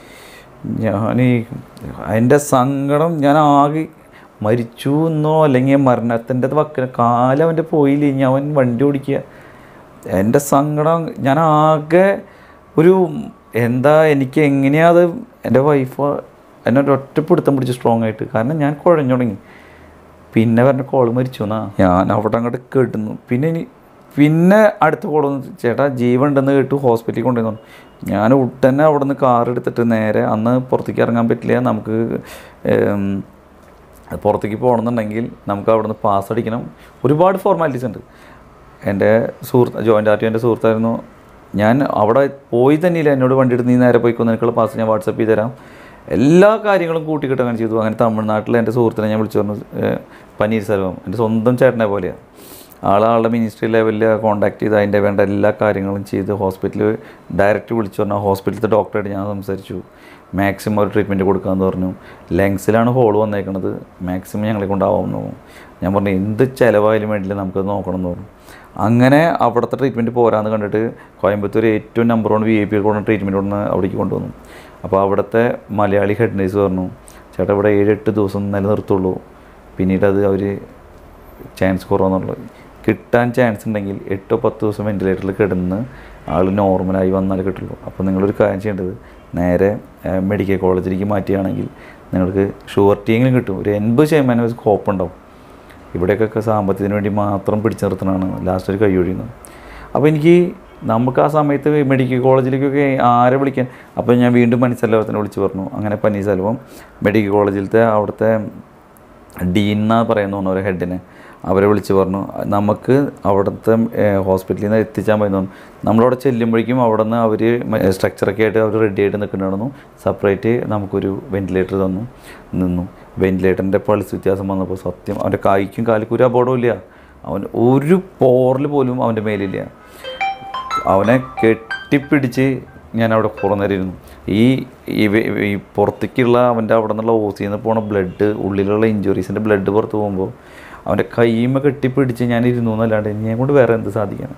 ഞാൻ അതിൻ്റെ സങ്കടം, ഞാൻ ആകെ മരിച്ചു എന്നോ അല്ലെങ്കിൽ മരണത്തിൻ്റെ വക്കിൽ കാലവൻ്റെ പോയില്ല, ഇനി അവൻ വണ്ടി ഓടിക്കുക. എൻ്റെ സങ്കടം ഞാൻ ആകെ ഒരു എന്താ, എനിക്ക് എങ്ങനെയാ അത്, എൻ്റെ വൈഫ് എന്നെ ഒറ്റപ്പിടുത്തം പിടിച്ച് സ്ട്രോങ് ആയിട്ട്, കാരണം ഞാൻ കുഴഞ്ഞു തുടങ്ങി. പിന്നെ പറഞ്ഞ കോള് മരിച്ചു എന്നാ ഞാൻ അവിടെ അങ്ങോട്ട് കേട്ടുന്നു. പിന്നെ ഇനി പിന്നെ അടുത്ത കോളൊന്ന് ചേട്ടാ ജീവൻ ഉണ്ടെന്ന് കേട്ടു, ഹോസ്പിറ്റലിൽ കൊണ്ടുവന്നു. ഞാൻ ഉടനെ അവിടെ നിന്ന് കാർ എടുത്തിട്ട് നേരെ, അന്ന് പുറത്തേക്ക് ഇറങ്ങാൻ പറ്റില്ല, നമുക്ക് പുറത്തേക്ക് പോകണമെന്നുണ്ടെങ്കിൽ നമുക്ക് അവിടെ നിന്ന് പാസ് അടിക്കണം, ഒരുപാട് ഫോർമാലിറ്റീസ് ഉണ്ട്. എൻ്റെ സുഹൃത്ത് ജോയിൻ്റ് ആർ ടി എൻ്റെ സുഹൃത്തായിരുന്നു. ഞാൻ അവിടെ പോയി തന്നെയില്ല, എന്നോട് വണ്ടി എടുത്ത് നീ നേരെ പോയിക്കൊന്ന് എനിക്കുള്ള പാസ് ഞാൻ വാട്സപ്പ് ചെയ്ത് തരാം, എല്ലാ കാര്യങ്ങളും കൂട്ടിക്കിട്ട് അങ്ങനെ ചെയ്തു. അങ്ങനെ തമിഴ്നാട്ടിലെ എൻ്റെ സുഹൃത്തിനെ ഞാൻ വിളിച്ചു പറഞ്ഞു, പനീർ സെൽവം എൻ്റെ സ്വന്തം ചേട്ടനെ പോലെയാണ്. ആളാളുടെ മിനിസ്ട്രി ലെവലിൽ കോൺടാക്ട് ചെയ്ത് അതിൻ്റെ വേണ്ട എല്ലാ കാര്യങ്ങളും ചെയ്ത് ഹോസ്പിറ്റലിൽ ഡയറക്റ്റ് വിളിച്ചു പറഞ്ഞാൽ ഹോസ്പിറ്റലിലത്തെ ഡോക്ടറായിട്ട് ഞാൻ സംസാരിച്ചു. മാക്സിമം ഒരു ട്രീറ്റ്മെൻറ്റ് കൊടുക്കാമെന്ന് പറഞ്ഞു. ലങ്സിലാണ് ഹോൾ വന്നേക്കുന്നത്, മാക്സിമം ഞങ്ങളെ കൊണ്ടാവുമെന്ന് പറഞ്ഞു. ഞാൻ പറഞ്ഞു എന്ത് ചിലവായാലും വേണ്ടില്ല നമുക്കത് നോക്കണം എന്ന് പറഞ്ഞു. അങ്ങനെ അവിടുത്തെ ട്രീറ്റ്മെൻറ്റ് പോരാന്ന് കണ്ടിട്ട് കോയമ്പത്തൂർ ഏറ്റവും number one V I P കൊണ്ട് ട്രീറ്റ്മെൻറ്റ് കൊണ്ട് അവിടേക്ക് കൊണ്ടുവന്നു. അപ്പോൾ അവിടുത്തെ മലയാളി ഹെഡ് നേഴ്സ് പറഞ്ഞു, ചേട്ടാ ഇവിടെ ഏഴെട്ട് ദിവസം നിലനിർത്തുള്ളൂ, പിന്നീട് അത് അവർ ചാൻസ് കുറവെന്നുള്ളത്, കിട്ടാൻ ചാൻസ് ഉണ്ടെങ്കിൽ എട്ടോ പത്ത് ദിവസം വെൻറ്റിലേറ്ററിൽ കിടന്ന് ആൾ നോർമലായി വന്നാൽ കിട്ടുള്ളൂ. അപ്പോൾ നിങ്ങളൊരു കാര്യം ചെയ്യേണ്ടത് നേരെ മെഡിക്കൽ കോളേജിലേക്ക് മാറ്റുകയാണെങ്കിൽ നിങ്ങൾക്ക് ഷുവർട്ടിയെങ്കിലും കിട്ടും, ഒരു എൺപത് ശതമാനം സ്കോപ്പ് ഉണ്ടാവും. ഇവിടെയൊക്കെ സാമ്പത്തികത്തിന് വേണ്ടി മാത്രം പിടിച്ചു നിർത്തണമാണ് ലാസ്റ്റ് ഒരു കൈ ഒഴിയുന്നത്. അപ്പോൾ എനിക്ക് നമുക്ക് ആ സമയത്ത് മെഡിക്കൽ കോളേജിലേക്കൊക്കെ ആരെ വിളിക്കാൻ, അപ്പോൾ ഞാൻ വീണ്ടും പനീർസെൽവത്തിനെ വിളിച്ച് പറഞ്ഞു. അങ്ങനെ പനീർസെൽവം മെഡിക്കൽ കോളേജിലത്തെ അവിടുത്തെ ഡീൻ എന്നാ പറയുന്ന ഒരു ഹെഡിനെ അവരെ വിളിച്ച് പറഞ്ഞു, നമുക്ക് അവിടുത്തെ ഹോസ്പിറ്റലിൽ നിന്ന് എത്തിച്ചാൽ മതി. നമ്മളവിടെ ചെല്ലുമ്പോഴേക്കും അവിടെ നിന്ന് അവർ സ്ട്രക്ചറൊക്കെ ആയിട്ട് അവർ റെഡി ആയിട്ട് നിൽക്കുന്നുണ്ടായിരുന്നു. സെപ്പറേറ്റ് നമുക്കൊരു വെൻറ്റിലേറ്റർ തന്നു നിന്നു. വെൻറ്റിലേറ്ററിൻ്റെ പൾസ് വ്യത്യാസം വന്നപ്പോൾ സത്യം അവൻ്റെ കൈക്കും കാലിക്കും ഒരു അപകടമില്ല, അവൻ ഒരു പോറൽ പോലും അവൻ്റെ മേലില്ല. അവനെ കെട്ടിപ്പിടിച്ച് ഞാൻ അവിടെ പുറന്നേരിയിരുന്നു. ഈ ഈ പുറത്തേക്കുള്ള അവൻ്റെ അവിടെ നിന്നുള്ള ഓസിയിൽ നിന്ന് പോണ ബ്ലഡ്, ഉള്ളിലുള്ള ഇഞ്ചുറീസിൻ്റെ ബ്ലഡ് പുറത്ത് പോകുമ്പോൾ അവൻ്റെ കൈമ കെട്ടിപ്പിടിച്ച് ഞാൻ ഇരുന്നു എന്നല്ലാണ്ട് എന്നെ കൊണ്ട് വേറെ എന്ത് സാധിക്കണം.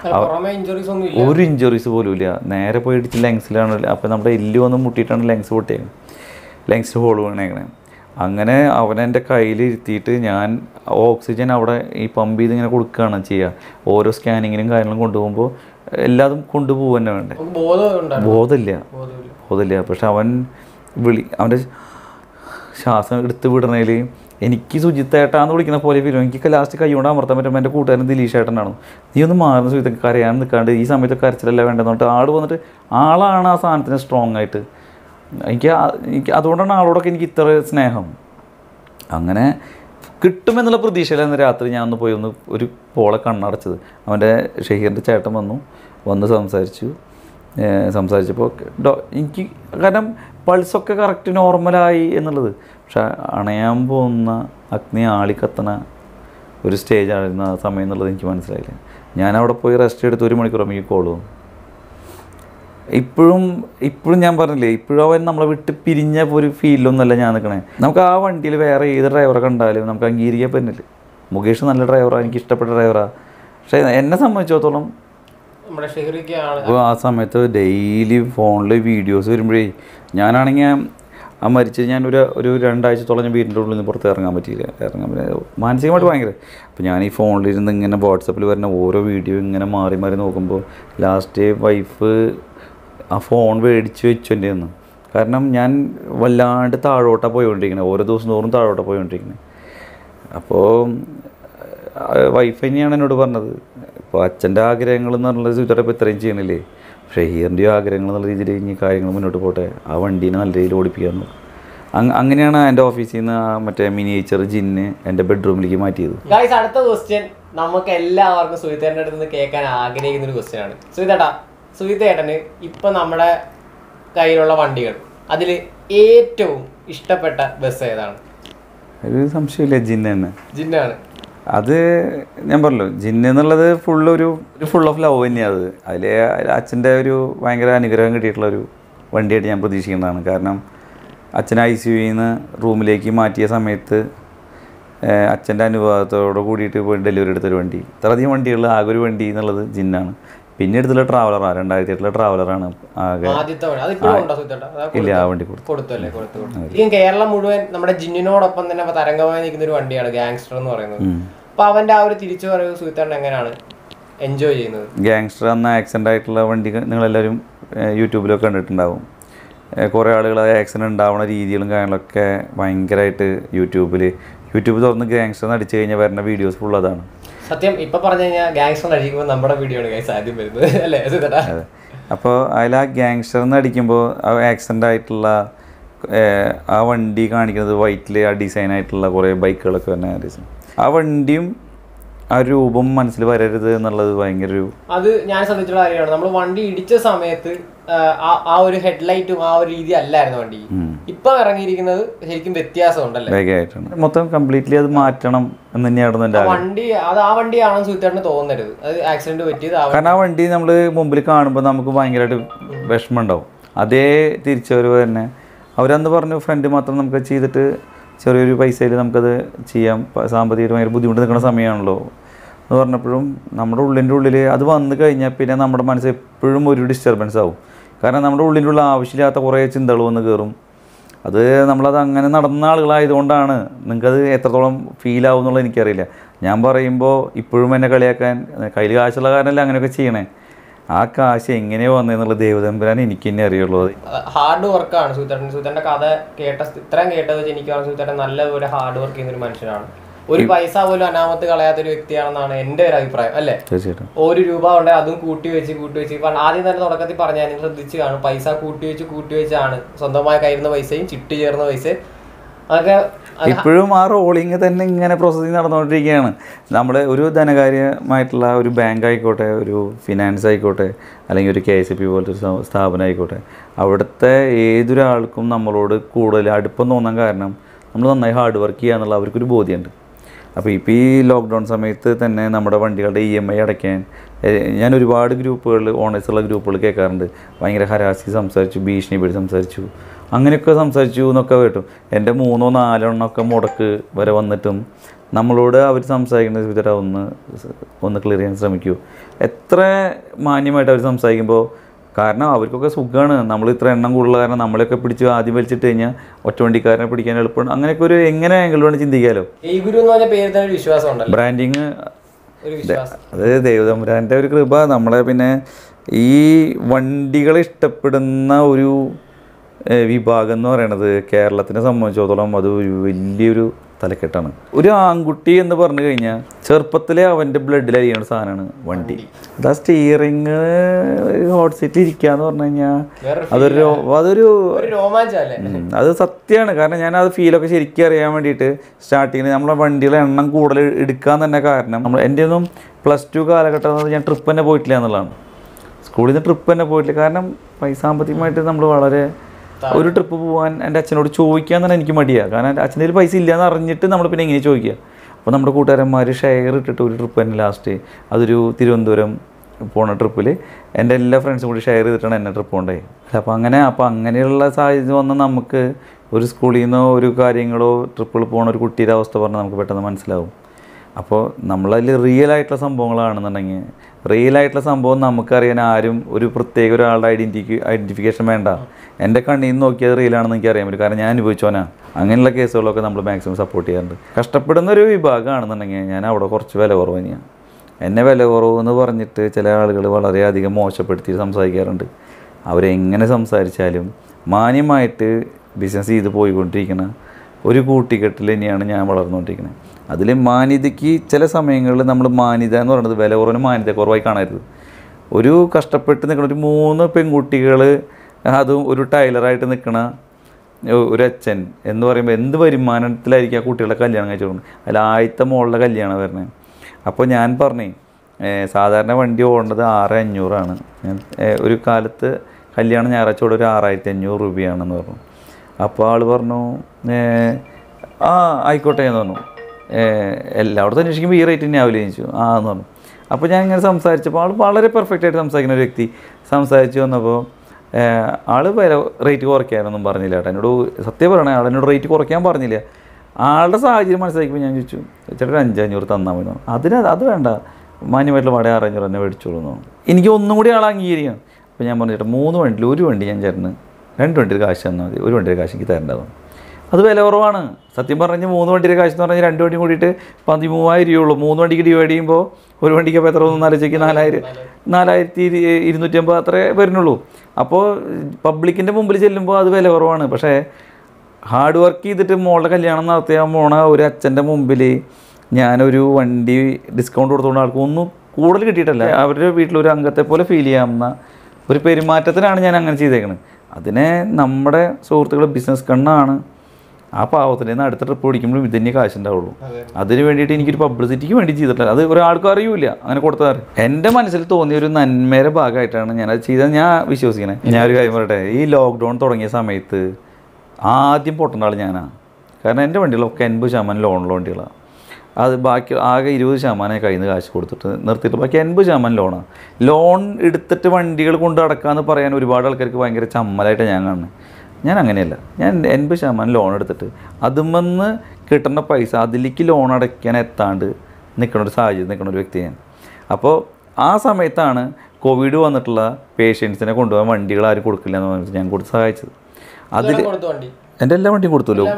ഒരു ഇഞ്ചുറീസ് പോലും ഇല്ല. നേരെ പോയിട്ട് ലങ്സിലാണ്, അപ്പോൾ നമ്മുടെ എല്ല് വന്ന് മുട്ടിയിട്ടാണ് ലങ്സ് പൊട്ടിയേക്കുന്നത്, ലങ്സ് ഹോൾ വീണേക്കണേ. അങ്ങനെ അവനെൻ്റെ കയ്യിലിരുത്തിയിട്ട് ഞാൻ ഓക്സിജൻ അവിടെ ഈ പമ്പ് ചെയ്ത് ഇങ്ങനെ കൊടുക്കുകയാണ് ചെയ്യുക. ഓരോ സ്കാനിങ്ങിനും കാര്യങ്ങളും കൊണ്ടുപോകുമ്പോൾ എല്ലാതും കൊണ്ടുപോകുക തന്നെ വേണ്ടേ. ബോധമില്ല ബോധമില്ല പക്ഷെ അവൻ വിളി അവൻ്റെ ശ്വാസം എടുത്ത് വിടണേൽ എനിക്ക് സുജിത്തേട്ടാന്ന് വിളിക്കുന്ന പോലെ വരും. എനിക്ക് ലാസ്റ്റ് കൈ കൊണ്ട് അമർത്താൻ പറ്റുമ്പോൾ എൻ്റെ കൂട്ടുകാരൻ ദിലീഷ് ഏട്ടനാണ്. നീ ഒന്ന് മാറുന്ന സുജിത്തേക്ക് കരയാൻ നിൽക്കാണ്ട് ഈ സമയത്ത് കരച്ചിലല്ല വേണ്ടെന്ന് പറഞ്ഞിട്ട് ആൾ വന്നിട്ട് ആളാണ് ആ സാധനത്തിന് സ്ട്രോങ് ആയിട്ട്. എനിക്ക് എനിക്ക് അതുകൊണ്ടാണ് ആളോടൊക്കെ എനിക്ക് ഇത്ര സ്നേഹം. അങ്ങനെ കിട്ടുമെന്നുള്ള പ്രതീക്ഷയിലായിരുന്നു രാത്രി ഞാൻ ഒന്ന് പോയി ഒന്ന് ഒരു പോളെ കണ്ണടച്ചത്. അവൻ്റെ ഷഹീറിൻ്റെ ചേട്ടൻ വന്നു വന്ന് സംസാരിച്ചു. സംസാരിച്ചപ്പോൾ ഡോ എനിക്ക് കാരണം പൾസൊക്കെ കറക്റ്റ് നോർമലായി എന്നുള്ളത്. പക്ഷെ അണയാൻ പോകുന്ന അഗ്നി ആളിക്കത്തണ ഒരു സ്റ്റേജായിരുന്ന ആ സമയം എന്നുള്ളത് എനിക്ക് മനസ്സിലായില്ല. ഞാനവിടെ പോയി റെസ്റ്റ് എടുത്ത് ഒരു മണിക്കൂർ എനിക്ക് കോൾ വന്നു. ഇപ്പോഴും ഇപ്പോഴും ഞാൻ പറഞ്ഞില്ലേ, ഇപ്പോഴും അവൻ നമ്മളെ വിട്ട് പിരിഞ്ഞ ഒരു ഫീലിലൊന്നുമല്ല ഞാൻ നിൽക്കണേ. നമുക്ക് ആ വണ്ടിയിൽ വേറെ ഏത് ഡ്രൈവറെ കണ്ടാലും നമുക്ക് അംഗീകരിക്കാൻ പറ്റില്ല. മുകേഷ് നല്ല ഡ്രൈവറാണ്, എനിക്ക് ഇഷ്ടപ്പെട്ട ഡ്രൈവറാണ്. പക്ഷേ എന്നെ സംബന്ധിച്ചിടത്തോളം അപ്പോൾ ആ സമയത്ത് ഡെയിലി ഫോണിൽ വീഡിയോസ് വരുമ്പോഴേ ഞാനാണെങ്കിൽ ആ മരിച്ചത് ഞാൻ ഒരു ഒരു രണ്ടാഴ്ചത്തോളം ഞാൻ വീടിൻ്റെ ഉള്ളിൽ നിന്ന് പുറത്ത് ഇറങ്ങാൻ പറ്റിയില്ല. ഇറങ്ങാൻ പറ്റില്ല മാനസികമായിട്ട് ഭയങ്കര. അപ്പോൾ ഞാൻ ഈ ഫോണിലിരുന്ന് ഇങ്ങനെ വാട്സപ്പിൽ വരുന്ന ഓരോ വീഡിയോ ഇങ്ങനെ മാറി മാറി നോക്കുമ്പോൾ ലാസ്റ്റ് വൈഫ് ആ ഫോൺ മേടിച്ച് വെച്ചു എൻ്റെ നിന്ന്. കാരണം ഞാൻ വല്ലാണ്ട് താഴോട്ടാണ് പോയിക്കൊണ്ടിരിക്കുന്നത്, ഓരോ ദിവസം തോറും താഴോട്ടാണ് പോയിക്കൊണ്ടിരിക്കുന്നത്. അപ്പോൾ വൈഫ് തന്നെയാണ് എന്നോട് പറഞ്ഞത്, ഇപ്പോൾ അച്ഛൻ്റെ ആഗ്രഹങ്ങൾ എന്ന് പറഞ്ഞത് സുജിത്തേട്ടൻ ഇപ്പോൾ ഇത്രയും ചെയ്യണില്ലേ, ഷഹീറിൻ്റെയും ആഗ്രഹങ്ങൾ എന്നുള്ള രീതിയിൽ ഇനി കാര്യങ്ങൾ മുന്നോട്ട് പോട്ടെ, ആ വണ്ടീനെ നല്ല രീതിയിൽ ഓടിപ്പിക്കാൻ നോക്കും. അങ്ങനെയാണ് എൻ്റെ ഓഫീസിൽ നിന്ന് മറ്റേ മിനിയേച്ചർ ജിന്ന് എൻ്റെ ബെഡ്റൂമിലേക്ക് മാറ്റിയത്. അടുത്ത ക്വസ്റ്റ്യൻ നമുക്ക് എല്ലാവർക്കും സുജിത്തേട്ടൻ്റെ അടുത്ത് നിന്ന് കേൾക്കാൻ ആഗ്രഹിക്കുന്ന ഒരു ക്വസ്റ്റ്യൻ ആണ്. സുജിത്തേട്ടാ, സുജിത്തേട്ടന് ഇപ്പം നമ്മുടെ കയ്യിലുള്ള വണ്ടികൾ അതിൽ ഏറ്റവും ഇഷ്ടപ്പെട്ട ബസ് ഏതാണ്? ഒരു സംശയമില്ല, ജിന്ന് തന്നെ. ജിന്നാണ്. അത് ഞാൻ പറഞ്ഞല്ലോ, ജിന്ന് എന്നുള്ളത് ഫുള്ള് ഒരു ഫുൾ ഓഫ് ലവ് തന്നെയാണ്. അത് അതിൽ അച്ഛൻ്റെ ഒരു ഭയങ്കര അനുഗ്രഹം കിട്ടിയിട്ടുള്ളൊരു വണ്ടിയായിട്ട് ഞാൻ പ്രതീക്ഷിക്കുന്നതാണ്. കാരണം അച്ഛൻ ഐ സി യുയിൽ നിന്ന് റൂമിലേക്ക് മാറ്റിയ സമയത്ത് അച്ഛൻ്റെ അനുഭവത്തോട് കൂടിയിട്ട് പോയി ഡെലിവറി എടുത്തൊരു വണ്ടി. ഇത്രയധികം വണ്ടികളിൽ ആകെ ഒരു വണ്ടി എന്നുള്ളത് ജിന്നാണ്. പിന്നെ എടുത്തുള്ള ട്രാവലറാണ്, രണ്ടായിരത്തി എട്ടിലെ ട്രാവലറാണ് ആകെ. ഇല്ല, ആ വണ്ടി കൊടുത്തു. കേരളം മുഴുവൻ നമ്മുടെ ജിന്നിനോടൊപ്പം തന്നെ തരംഗമായി നിൽക്കുന്ന ഒരു വണ്ടിയാണ് ഗാങ്സ്റ്റർ എന്ന് പറയുന്നത്. അപ്പൊ അവന്റെ ആ ഒരു തിരിച്ചു വരവ് സുജിത്തേട്ടൻ എങ്ങനെയാണ് എൻജോയ് ചെയ്യുന്നത്? ഗാങ്സ്റ്റർ എന്ന ആക്സിഡന്റ് ആയിട്ടുള്ള വണ്ടി നിങ്ങളെല്ലാവരും യൂട്യൂബിലൊക്കെ കണ്ടിട്ടുണ്ടാവും. കുറേ ആളുകൾ ആക്സിഡന്റ് ഉണ്ടാവുന്ന രീതികളും കാര്യങ്ങളൊക്കെ ഭയങ്കരമായിട്ട് യൂട്യൂബിൽ യൂട്യൂബ് തുറന്ന് ഗാങ്സ്റ്റർ അടിച്ചു കഴിഞ്ഞാൽ വരുന്ന വീഡിയോസ് ഫുൾ അതാണ്. സത്യം ഇപ്പൊ പറഞ്ഞു കഴിഞ്ഞാൽ ഗാങ്സ്റ്റർ അടിക്കുമ്പോൾ നമ്മുടെ വീഡിയോ ആണ് ഗൈസ് ആദ്യം വരുന്നത് അല്ലേ? അതെ. അപ്പോൾ അതിൽ ആ ഗാങ്സ്റ്ററിന്ന് അടിക്കുമ്പോൾ ആ ആക്സിഡൻ്റ് ആയിട്ടുള്ള ആ വണ്ടി കാണിക്കുന്നത് വൈറ്റിൽ ആ ഡിസൈൻ ആയിട്ടുള്ള കുറേ ബൈക്കുകളൊക്കെ തന്നെ ഡിസൈൻ. ആ വണ്ടിയും ആ രൂപം മനസ്സിൽ വരരുത് എന്നുള്ളത് ഭയങ്കര ഒരു അത് ഞാൻ ശ്രദ്ധിച്ചുള്ള കാര്യമാണ്. നമ്മൾ വണ്ടി ഇടിച്ച സമയത്ത് ആ ഒരു ഹെഡ്ലൈറ്റും ആ ഒരു രീതി അല്ലായിരുന്നു വണ്ടി. ഇപ്പൊ ഇറങ്ങിയിരിക്കുന്നത് ശരിക്കും വ്യത്യാസമുണ്ടല്ലേ? വേഗമായിട്ടാണ് മൊത്തം കംപ്ലീറ്റ്ലി അത് മാറ്റണം എന്ന് തന്നെയായിരുന്നു എൻ്റെ വണ്ടി. അത് ആ വണ്ടിയാണെന്ന് സുജിത്തേട്ടന് തോന്നരുത്, അത് ആക്സിഡന്റ് പറ്റിയത്. കാരണം ആ വണ്ടി നമ്മൾ മുമ്പിൽ കാണുമ്പോൾ നമുക്ക് ഭയങ്കരമായിട്ട് വിഷമം ഉണ്ടാവും. അതേ തിരിച്ചവർ തന്നെ അവരന്ന് പറഞ്ഞു ഫ്രണ്ട് മാത്രം നമുക്ക് ചെയ്തിട്ട് ചെറിയൊരു പൈസയിൽ നമുക്കത് ചെയ്യാം, സാമ്പത്തികമായിട്ട് ഭയങ്കര ബുദ്ധിമുട്ട് നിൽക്കുന്ന സമയമാണല്ലോ എന്ന് പറഞ്ഞപ്പോഴും നമ്മുടെ ഉള്ളിൻ്റെ ഉള്ളിൽ അത് വന്നു കഴിഞ്ഞാൽ പിന്നെ നമ്മുടെ മനസ്സ് എപ്പോഴും ഒരു ഡിസ്റ്റർബൻസ് ആവും. കാരണം നമ്മുടെ ഉള്ളിൻ്റെ ഉള്ള ആവശ്യമില്ലാത്ത കുറേ ചിന്തകൾ വന്ന് കയറും. അത് നമ്മളത് അങ്ങനെ നടന്ന ആളുകളായതുകൊണ്ടാണ് നിങ്ങൾക്കത് എത്രത്തോളം ഫീലാവും എന്നുള്ളത് എനിക്കറിയില്ല. ഞാൻ പറയുമ്പോൾ ഇപ്പോഴും എന്നെ കളിയാക്കാൻ കയ്യിൽ കാശുള്ള കാരണമല്ല അങ്ങനെയൊക്കെ ചെയ്യണേ. ആ കാശ് എങ്ങനെയോ വന്നതെന്നുള്ള ദൈവതമ്പുരാൻ എനിക്ക് തന്നെ അറിയുള്ളൂ. ഹാർഡ് വർക്കാണ് സുജിത്തേട്ടൻ. സുജിത്തേട്ടൻ്റെ കഥ കേട്ട ഇത്രയും കേട്ടത് വെച്ച് എനിക്ക് സുജിത്തേട്ടൻ നല്ല ഒരു ഹാർഡ് വർക്ക് ചെയ്യുന്ന ഒരു മനുഷ്യനാണ്. ഒരു പൈസ പോലും അനാമത്ത് കളയാത്തൊരു വ്യക്തിയാണെന്നാണ് എൻ്റെ ഒരു അഭിപ്രായം അല്ലേ? തീർച്ചയായിട്ടും. ഒരു രൂപ ഉണ്ട് അതും കൂട്ടി വെച്ച് കൂട്ടി വെച്ച് ഇപ്പം ആദ്യം തന്നെ തുടക്കത്തിൽ പറഞ്ഞാൽ നിങ്ങൾ ശ്രദ്ധിച്ച് കാണും, പൈസ കൂട്ടി വെച്ച് കൂട്ടി വെച്ചാണ് സ്വന്തമായി കയ്യിരുന്ന പൈസയും ചിട്ടി ചേർന്ന പൈസയും അതൊക്കെ ഇപ്പോഴും ആ റോളിങ് തന്നെ ഇങ്ങനെ പ്രോസസ്സിങ് നടന്നുകൊണ്ടിരിക്കുകയാണ്. നമ്മൾ ഒരു ധനകാര്യമായിട്ടുള്ള ഒരു ബാങ്ക് ആയിക്കോട്ടെ, ഒരു ഫിനാൻസ് ആയിക്കോട്ടെ, അല്ലെങ്കിൽ ഒരു കെ എസ് എഫ് പി പോലത്തെ ഒരു സ്ഥാപനം ആയിക്കോട്ടെ, അവിടുത്തെ ഏതൊരാൾക്കും നമ്മളോട് കൂടുതൽ അടുപ്പം തോന്നാൻ കാരണം നമ്മൾ നന്നായി ഹാർഡ് വർക്ക് ചെയ്യുക എന്നുള്ള അവർക്കൊരു ബോധ്യമുണ്ട്. അപ്പോൾ ഇപ്പോൾ ഈ ലോക്ക്ഡൗൺ സമയത്ത് തന്നെ നമ്മുടെ വണ്ടികളുടെ ഇ എം ഐ അടയ്ക്കാൻ ഞാൻ ഒരുപാട് ഗ്രൂപ്പുകളിൽ ഓണേഴ്സുള്ള ഗ്രൂപ്പുകൾ കേൾക്കാറുണ്ട്. ഭയങ്കര ഹരാസി സംസാരിച്ചു, ഭീഷണിപ്പെടി സംസാരിച്ചു, അങ്ങനെയൊക്കെ സംസാരിച്ചു എന്നൊക്കെ കേട്ടു. എൻ്റെ മൂന്നോ നാലോ എണ്ണമൊക്കെ മുടക്ക് വരെ വന്നിട്ടും നമ്മളോട് അവർ സംസാരിക്കുന്ന വിധത്തിൽ ഒന്ന് ഒന്ന് ക്ലിയർ ചെയ്യാൻ ശ്രമിക്കൂ. എത്ര മാന്യമായിട്ട് അവർ സംസാരിക്കുമ്പോൾ കാരണം അവർക്കൊക്കെ സുഖമാണ്. നമ്മൾ ഇത്ര എണ്ണം കൂടുതൽ കാരണം നമ്മളെയൊക്കെ പിടിച്ച് ആദ്യം വലിച്ചിട്ട് കഴിഞ്ഞാൽ ഒറ്റ വണ്ടിക്കാരനെ പിടിക്കാൻ എളുപ്പമാണ്. അങ്ങനെയൊക്കെ ഒരു എങ്ങനെ ആംഗിൾ വേണം ചിന്തിക്കാമല്ലോ. ബ്രാൻഡിങ് അത് ദൈവതമ്പുരാൻ്റെ ഒരു കൃപ. നമ്മളെ പിന്നെ ഈ വണ്ടികളെ ഇഷ്ടപ്പെടുന്ന ഒരു വിഭാഗം എന്ന് പറയുന്നത് കേരളത്തിനെ സംബന്ധിച്ചിടത്തോളം അത് ഒരു വലിയൊരു തലക്കെട്ടാണ്. ഒരു ആൺകുട്ടി എന്ന് പറഞ്ഞു കഴിഞ്ഞാൽ ചെറുപ്പത്തിലെ അവൻ്റെ ബ്ലഡിൽ അരിയുന്ന സാധനമാണ് വണ്ടി. അത് ആ സ്റ്റിയറിങ് ഹോട്ട് സീറ്റിൽ ഇരിക്കുക എന്ന് പറഞ്ഞു കഴിഞ്ഞാൽ അതൊരു അതൊരു അത് സത്യമാണ്. കാരണം ഞാൻ അത് ഫീലൊക്കെ ശരിക്കും അറിയാൻ വേണ്ടിയിട്ട് സ്റ്റാർട്ടിങ്ങിൽ നമ്മളെ വണ്ടികളെ എണ്ണം കൂടുതൽ എടുക്കാൻ തന്നെ കാരണം നമ്മൾ എൻ്റെ ഒന്നും പ്ലസ് ടു കാലഘട്ടം ഞാൻ ട്രിപ്പ് തന്നെ പോയിട്ടില്ല എന്നുള്ളതാണ്. സ്കൂളിൽ നിന്ന് ട്രിപ്പ് തന്നെ പോയിട്ടില്ല. കാരണം പൈസ സാമ്പത്തികമായിട്ട് നമ്മൾ വളരെ ഒരു ട്രിപ്പ് പോകാൻ എൻ്റെ അച്ഛനോട് ചോദിക്കാൻ തന്നെ എനിക്ക് മടിയാണ്. കാരണം അച്ഛൻ്റെ കയ്യിൽ പൈസ ഇല്ലയെന്ന് അറിഞ്ഞിട്ട് നമ്മൾ പിന്നെ എങ്ങനെ ചോദിക്കുക. അപ്പോൾ നമ്മുടെ കൂട്ടുകാരന്മാർ ഷെയർ ഇട്ടിട്ട് ഒരു ട്രിപ്പ് തന്നെ ലാസ്റ്റ് അതൊരു തിരുവനന്തപുരം പോണ ട്രിപ്പിൽ എൻ്റെ എല്ലാ ഫ്രണ്ട്സും കൂടി ഷെയർ ചെയ്തിട്ടാണ് എന്നെ ട്രിപ്പ് കൊണ്ടുപോയി. അപ്പോൾ അങ്ങനെ അപ്പോൾ അങ്ങനെയുള്ള സാഹചര്യം വന്ന് നമുക്ക് ഒരു സ്കൂളിൽ നിന്നോ ഒരു കാര്യങ്ങളോ ട്രിപ്പിൽ പോകുന്ന ഒരു കുട്ടിയുടെ അവസ്ഥ പറഞ്ഞാൽ നമുക്ക് പെട്ടെന്ന് മനസ്സിലാവും. അപ്പോൾ നമ്മളതിൽ റിയൽ ആയിട്ടുള്ള സംഭവങ്ങളാണെന്നുണ്ടെങ്കിൽ റിയൽ ആയിട്ടുള്ള സംഭവം നമുക്കറിയാൻ ആരും ഒരു പ്രത്യേക ഒരാളുടെ ഐഡൻറ്റിറ്റി ഐഡൻറ്റിഫിക്കേഷൻ വേണ്ട. എൻ്റെ കണ്ണിൽ നിന്ന് നോക്കിയത് റിയലാണെന്ന് എനിക്ക് അറിയാൻ പറ്റും. കാരണം ഞാൻ അനുഭവിച്ചോനാ. അങ്ങനെയുള്ള കേസുകളൊക്കെ നമ്മൾ മാക്സിമം സപ്പോർട്ട് ചെയ്യാറുണ്ട്. കഷ്ടപ്പെടുന്ന ഒരു വിഭാഗമാണെന്നുണ്ടെങ്കിൽ ഞാൻ അവിടെ കുറച്ച് വില കുറവ് തന്നെയാണ്. എന്നെ വില കുറവെന്ന് പറഞ്ഞിട്ട് ചില ആളുകൾ വളരെയധികം മോശപ്പെടുത്തി സംസാരിക്കാറുണ്ട്. അവരെങ്ങനെ സംസാരിച്ചാലും മാന്യമായിട്ട് ബിസിനസ് ചെയ്ത് പോയിക്കൊണ്ടിരിക്കുന്ന ഒരു കൂട്ടിക്കെട്ടിൽ തന്നെയാണ് ഞാൻ വളർന്നുകൊണ്ടിരിക്കുന്നത്. അതിൽ മാന്യതയ്ക്ക് ചില സമയങ്ങളിൽ നമ്മൾ മാന്യത എന്ന് പറയുന്നത് വില കുറവിന് മാന്യത കുറവായി കാണരുത്. ഒരു കഷ്ടപ്പെട്ട് നിൽക്കുന്ന ഒരു മൂന്ന് പെൺകുട്ടികൾ, അതും ഒരു ടൈലറായിട്ട് നിൽക്കണ ഒരു അച്ഛൻ എന്ന് പറയുമ്പോൾ എന്ത് വരുമാനത്തിലായിരിക്കും ആ കുട്ടികളുടെ കല്യാണം കഴിച്ചു കൊടുക്കുന്നത്. അതിൽ ആദ്യത്തെ മോളുടെ കല്യാണം വരുന്നത്. അപ്പോൾ ഞാൻ പറഞ്ഞു സാധാരണ വണ്ടി ഓടേണ്ടത് ആറ് അഞ്ഞൂറാണ്. ഞാൻ ഒരു കാലത്ത് കല്യാണം ഞായറാഴ്ചയോടെ ഒരു ആറായിരത്തി അഞ്ഞൂറ് രൂപയാണെന്ന് പറഞ്ഞു. അപ്പോൾ ആൾ പറഞ്ഞു ആ ആയിക്കോട്ടെ എന്ന് പറഞ്ഞു. എല്ലായിടത്തും അന്വേഷിക്കുമ്പോൾ ഈ റേറ്റ് തന്നെ ആവില്ല ചോദിച്ചു. ആ എന്ന് പറഞ്ഞു. അപ്പോൾ ഞാൻ ഇങ്ങനെ സംസാരിച്ചപ്പോൾ ആൾ വളരെ പെർഫെക്റ്റ് ആയിട്ട് സംസാരിക്കുന്ന ഒരു വ്യക്തി സംസാരിച്ച് വന്നപ്പോൾ ആൾ വില റേറ്റ് കുറയ്ക്കാനൊന്നും പറഞ്ഞില്ല കേട്ടോ. എന്നോട് സത്യം പറയണേ, ആൾ എന്നോട് റേറ്റ് കുറയ്ക്കാൻ പറഞ്ഞില്ല. ആളുടെ സാഹചര്യം മനസ്സിലാക്കിയപ്പോൾ ഞാൻ ചോദിച്ചു ചേട്ടാ ഒരു അഞ്ചഞ്ഞൂറ് തന്നാൽ മതി. അതിന് അത് വേണ്ട, മാന്യമായിട്ടുള്ള വാടക ആറഞ്ഞൂറ് തന്നെ മേടിച്ചോളൂ എന്ന് പറഞ്ഞു. എനിക്ക് ഒന്നും കൂടി ആൾ അംഗീകരിക്കണം. അപ്പോൾ ഞാൻ പറഞ്ഞു ചേട്ടാ മൂന്ന് വണ്ടിയിൽ ഒരു വണ്ടി ഞാൻ ചേട്ടന് രണ്ട് വണ്ടിയുടെ കാശ് തന്നാൽ മതി, ഒരു വണ്ടിയുടെ കാശ് എനിക്ക് തരേണ്ടതാണ്. അത് വില കുറവാണ്. സത്യം പറഞ്ഞ് മൂന്ന് വണ്ടിയുടെ കാശ് എന്ന് പറഞ്ഞാൽ രണ്ട് വണ്ടി കൂടിയിട്ട് പതിമൂവായിരം രൂപയുള്ളൂ. മൂന്ന് വണ്ടിക്ക് ഡിവൈഡ് ചെയ്യുമ്പോൾ ഒരു വണ്ടിക്ക് അപ്പോൾ എത്ര ഒന്ന് നാലോചിക്ക് നാലായിരം നാലായിരത്തി ഇരുന്നൂറ്റമ്പത് അത്രേ വരുന്നുള്ളൂ. അപ്പോൾ പബ്ലിക്കിൻ്റെ മുമ്പിൽ ചെല്ലുമ്പോൾ അത് വില കുറവാണ്. പക്ഷേ ഹാർഡ് വർക്ക് ചെയ്തിട്ട് മോളുടെ കല്യാണം നടത്തിയാൽ പോണ ഒരു അച്ഛൻ്റെ മുമ്പിൽ ഞാനൊരു വണ്ടി ഡിസ്കൗണ്ട് കൊടുത്തുകൊണ്ട് ആൾക്ക് ഒന്നും കൂടുതൽ കിട്ടിയിട്ടല്ല, അവരുടെ വീട്ടിലൊരു അംഗത്തെ പോലെ ഫീൽ ചെയ്യാവുന്ന ഒരു പെരുമാറ്റത്തിനാണ് ഞാൻ അങ്ങനെ ചെയ്തേക്കുന്നത്. അതിനെ നമ്മുടെ സുഹൃത്തുക്കൾ ബിസിനസ് കണ്ണാണ്. ആ പാവത്തിൻ്റെ നിന്ന് അടുത്ത ട്രിപ്പ് പിടിക്കുമ്പോഴും ഇത് തന്നെ കാശുണ്ടാവുള്ളൂ. അതിന് വേണ്ടിയിട്ട് എനിക്കൊരു പബ്ലിസിറ്റിക്ക് വേണ്ടി ചെയ്തിട്ടില്ല. അത് ഒരാൾക്കും അറിയില്ല അങ്ങനെ കൊടുത്താൽ. എൻ്റെ മനസ്സിൽ തോന്നിയ ഒരു നന്മയുടെ ഭാഗമായിട്ടാണ് ഞാനത് ചെയ്തത് ഞാൻ വിശ്വസിക്കണേ. ഞാനൊരു കാര്യം പറയട്ടെ, ഈ ലോക്ക്ഡൗൺ തുടങ്ങിയ സമയത്ത് ആദ്യം പൊട്ടേണ്ട ആൾ ഞാനാണ്. കാരണം എൻ്റെ വണ്ടികളൊക്കെ എൺപത് ശതമാനം ലോണുള്ള വണ്ടികളാണ്. അത് ബാക്കി ആകെ ഇരുപത് ശതമാനം കയ്യിൽ നിന്ന് കാശ് കൊടുത്തിട്ട് നിർത്തിയിട്ട് ബാക്കി എൺപത് ശതമാനം ലോണാണ്. ലോൺ എടുത്തിട്ട് വണ്ടികൾ കൊണ്ട് നടക്കാമെന്ന് പറയാൻ ഒരുപാട് ആൾക്കാർക്ക് ഭയങ്കര ചമ്മലായിട്ട് ഞാൻ കാണുന്നത്. ഞാൻ അങ്ങനെയല്ല. ഞാൻ എൺപത് ശതമാനം ലോൺ എടുത്തിട്ട് അതുമെന്ന് കിട്ടുന്ന പൈസ അതിലേക്ക് ലോൺ അടയ്ക്കാൻ എത്താണ്ട് നിൽക്കുന്ന ഒരു സാഹചര്യം നിൽക്കുന്ന ഒരു വ്യക്തി ഞാൻ. അപ്പോൾ ആ സമയത്താണ് കോവിഡ് വന്നിട്ടുള്ള പേഷ്യൻസിനെ കൊണ്ടുപോകാൻ വണ്ടികൾ ആരും കൊടുക്കില്ല എന്ന് പറഞ്ഞിട്ട് ഞാൻ കൊടുത്ത് സഹായിച്ചത്. അതിൽ എൻ്റെ എല്ലാ വണ്ടിയും കൊടുത്തല്ലോ.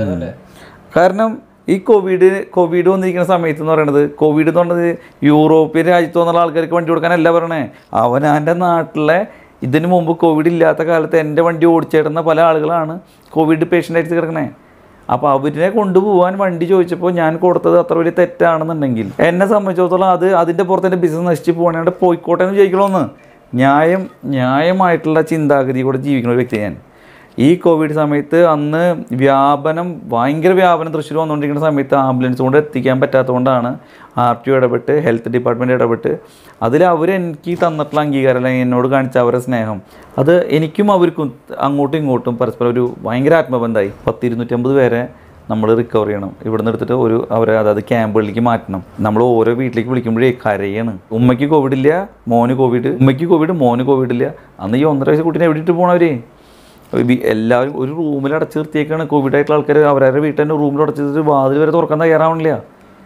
കാരണം ഈ കോവിഡ് കോവിഡ് വന്നിരിക്കുന്ന സമയത്ത് എന്ന് പറയുന്നത് കോവിഡ് എന്ന് പറയുന്നത് യൂറോപ്യൻ രാജ്യത്ത് വന്നുള്ള ആൾക്കാർക്ക് വണ്ടി കൊടുക്കാനല്ല പറയണേ. അവനാൻ്റെ നാട്ടിലെ ഇതിനു മുമ്പ് കോവിഡ് ഇല്ലാത്ത കാലത്ത് എൻ്റെ വണ്ടി ഓടിച്ചേടുന്ന പല ആളുകളാണ് കോവിഡ് പേഷ്യൻ്റായിട്ട് കിടക്കണേ. അപ്പോൾ അവരെ കൊണ്ടുപോകാൻ വണ്ടി ചോദിച്ചപ്പോൾ ഞാൻ കൊടുത്തത് അത്ര വലിയ തെറ്റാണെന്നുണ്ടെങ്കിൽ എന്നെ സംബന്ധിച്ചിടത്തോളം അത് അതിൻ്റെ പുറത്ത് എൻ്റെ ബിസിനസ് നശിച്ച് പോകണേണ്ട് പോയിക്കോട്ടെ എന്ന് ചോദിക്കണമെന്ന് ന്യായം ന്യായമായിട്ടുള്ള ചിന്താഗതി കൂടെ ജീവിക്കുന്ന ഒരു വ്യക്തി ഞാൻ. ഈ കോവിഡ് സമയത്ത് അന്ന് വ്യാപനം ഭയങ്കര വ്യാപനം തൃശ്ശൂർ വന്നുകൊണ്ടിരിക്കുന്ന സമയത്ത് ആംബുലൻസ് കൊണ്ട് എത്തിക്കാൻ പറ്റാത്തതുകൊണ്ടാണ് ആർ ടി ഒ ഇടപെട്ട് ഹെൽത്ത് ഡിപ്പാർട്ട്മെൻറ്റ് ഇടപെട്ട് അതിൽ അവർ എനിക്ക് തന്നിട്ടുള്ള അംഗീകാരം അല്ലെങ്കിൽ എന്നോട് കാണിച്ച അവരുടെ സ്നേഹം അത് എനിക്കും അവർക്കും അങ്ങോട്ടും ഇങ്ങോട്ടും പരസ്പരം ഒരു ഭയങ്കര ആത്മബന്ധമായി. പത്ത് ഇരുന്നൂറ്റമ്പത് പേരെ നമ്മൾ റിക്കവർ ചെയ്യണം. ഇവിടെ നിന്ന് എടുത്തിട്ട് ഒരു അവരെ അതായത് ക്യാമ്പുകളിലേക്ക് മാറ്റണം. നമ്മൾ ഓരോ വീട്ടിലേക്ക് വിളിക്കുമ്പോഴേ കരയാണ്. ഉമ്മയ്ക്ക് കോവിഡ് ഇല്ല, മോന് കോവിഡ്, ഉമ്മയ്ക്ക് കോവിഡ്, മോന് കോവിഡ് ഇല്ല. അന്ന് ഈ ഒന്നര വയസ്സ് കുട്ടീനെ എവിടെ ഇട്ട് പോകണവരെ എല്ലാവരും ഒരു റൂമിൽ അടച്ചു നിർത്തിയേക്കാണ്. കോവിഡ് ആയിട്ടുള്ള ആൾക്കാർ അവരവരുടെ വീട്ടിൽ തന്നെ റൂമിൽ അടച്ചിട്ട് വാതിൽ വരെ തുറക്കാൻ തയ്യാറാവണില്ല.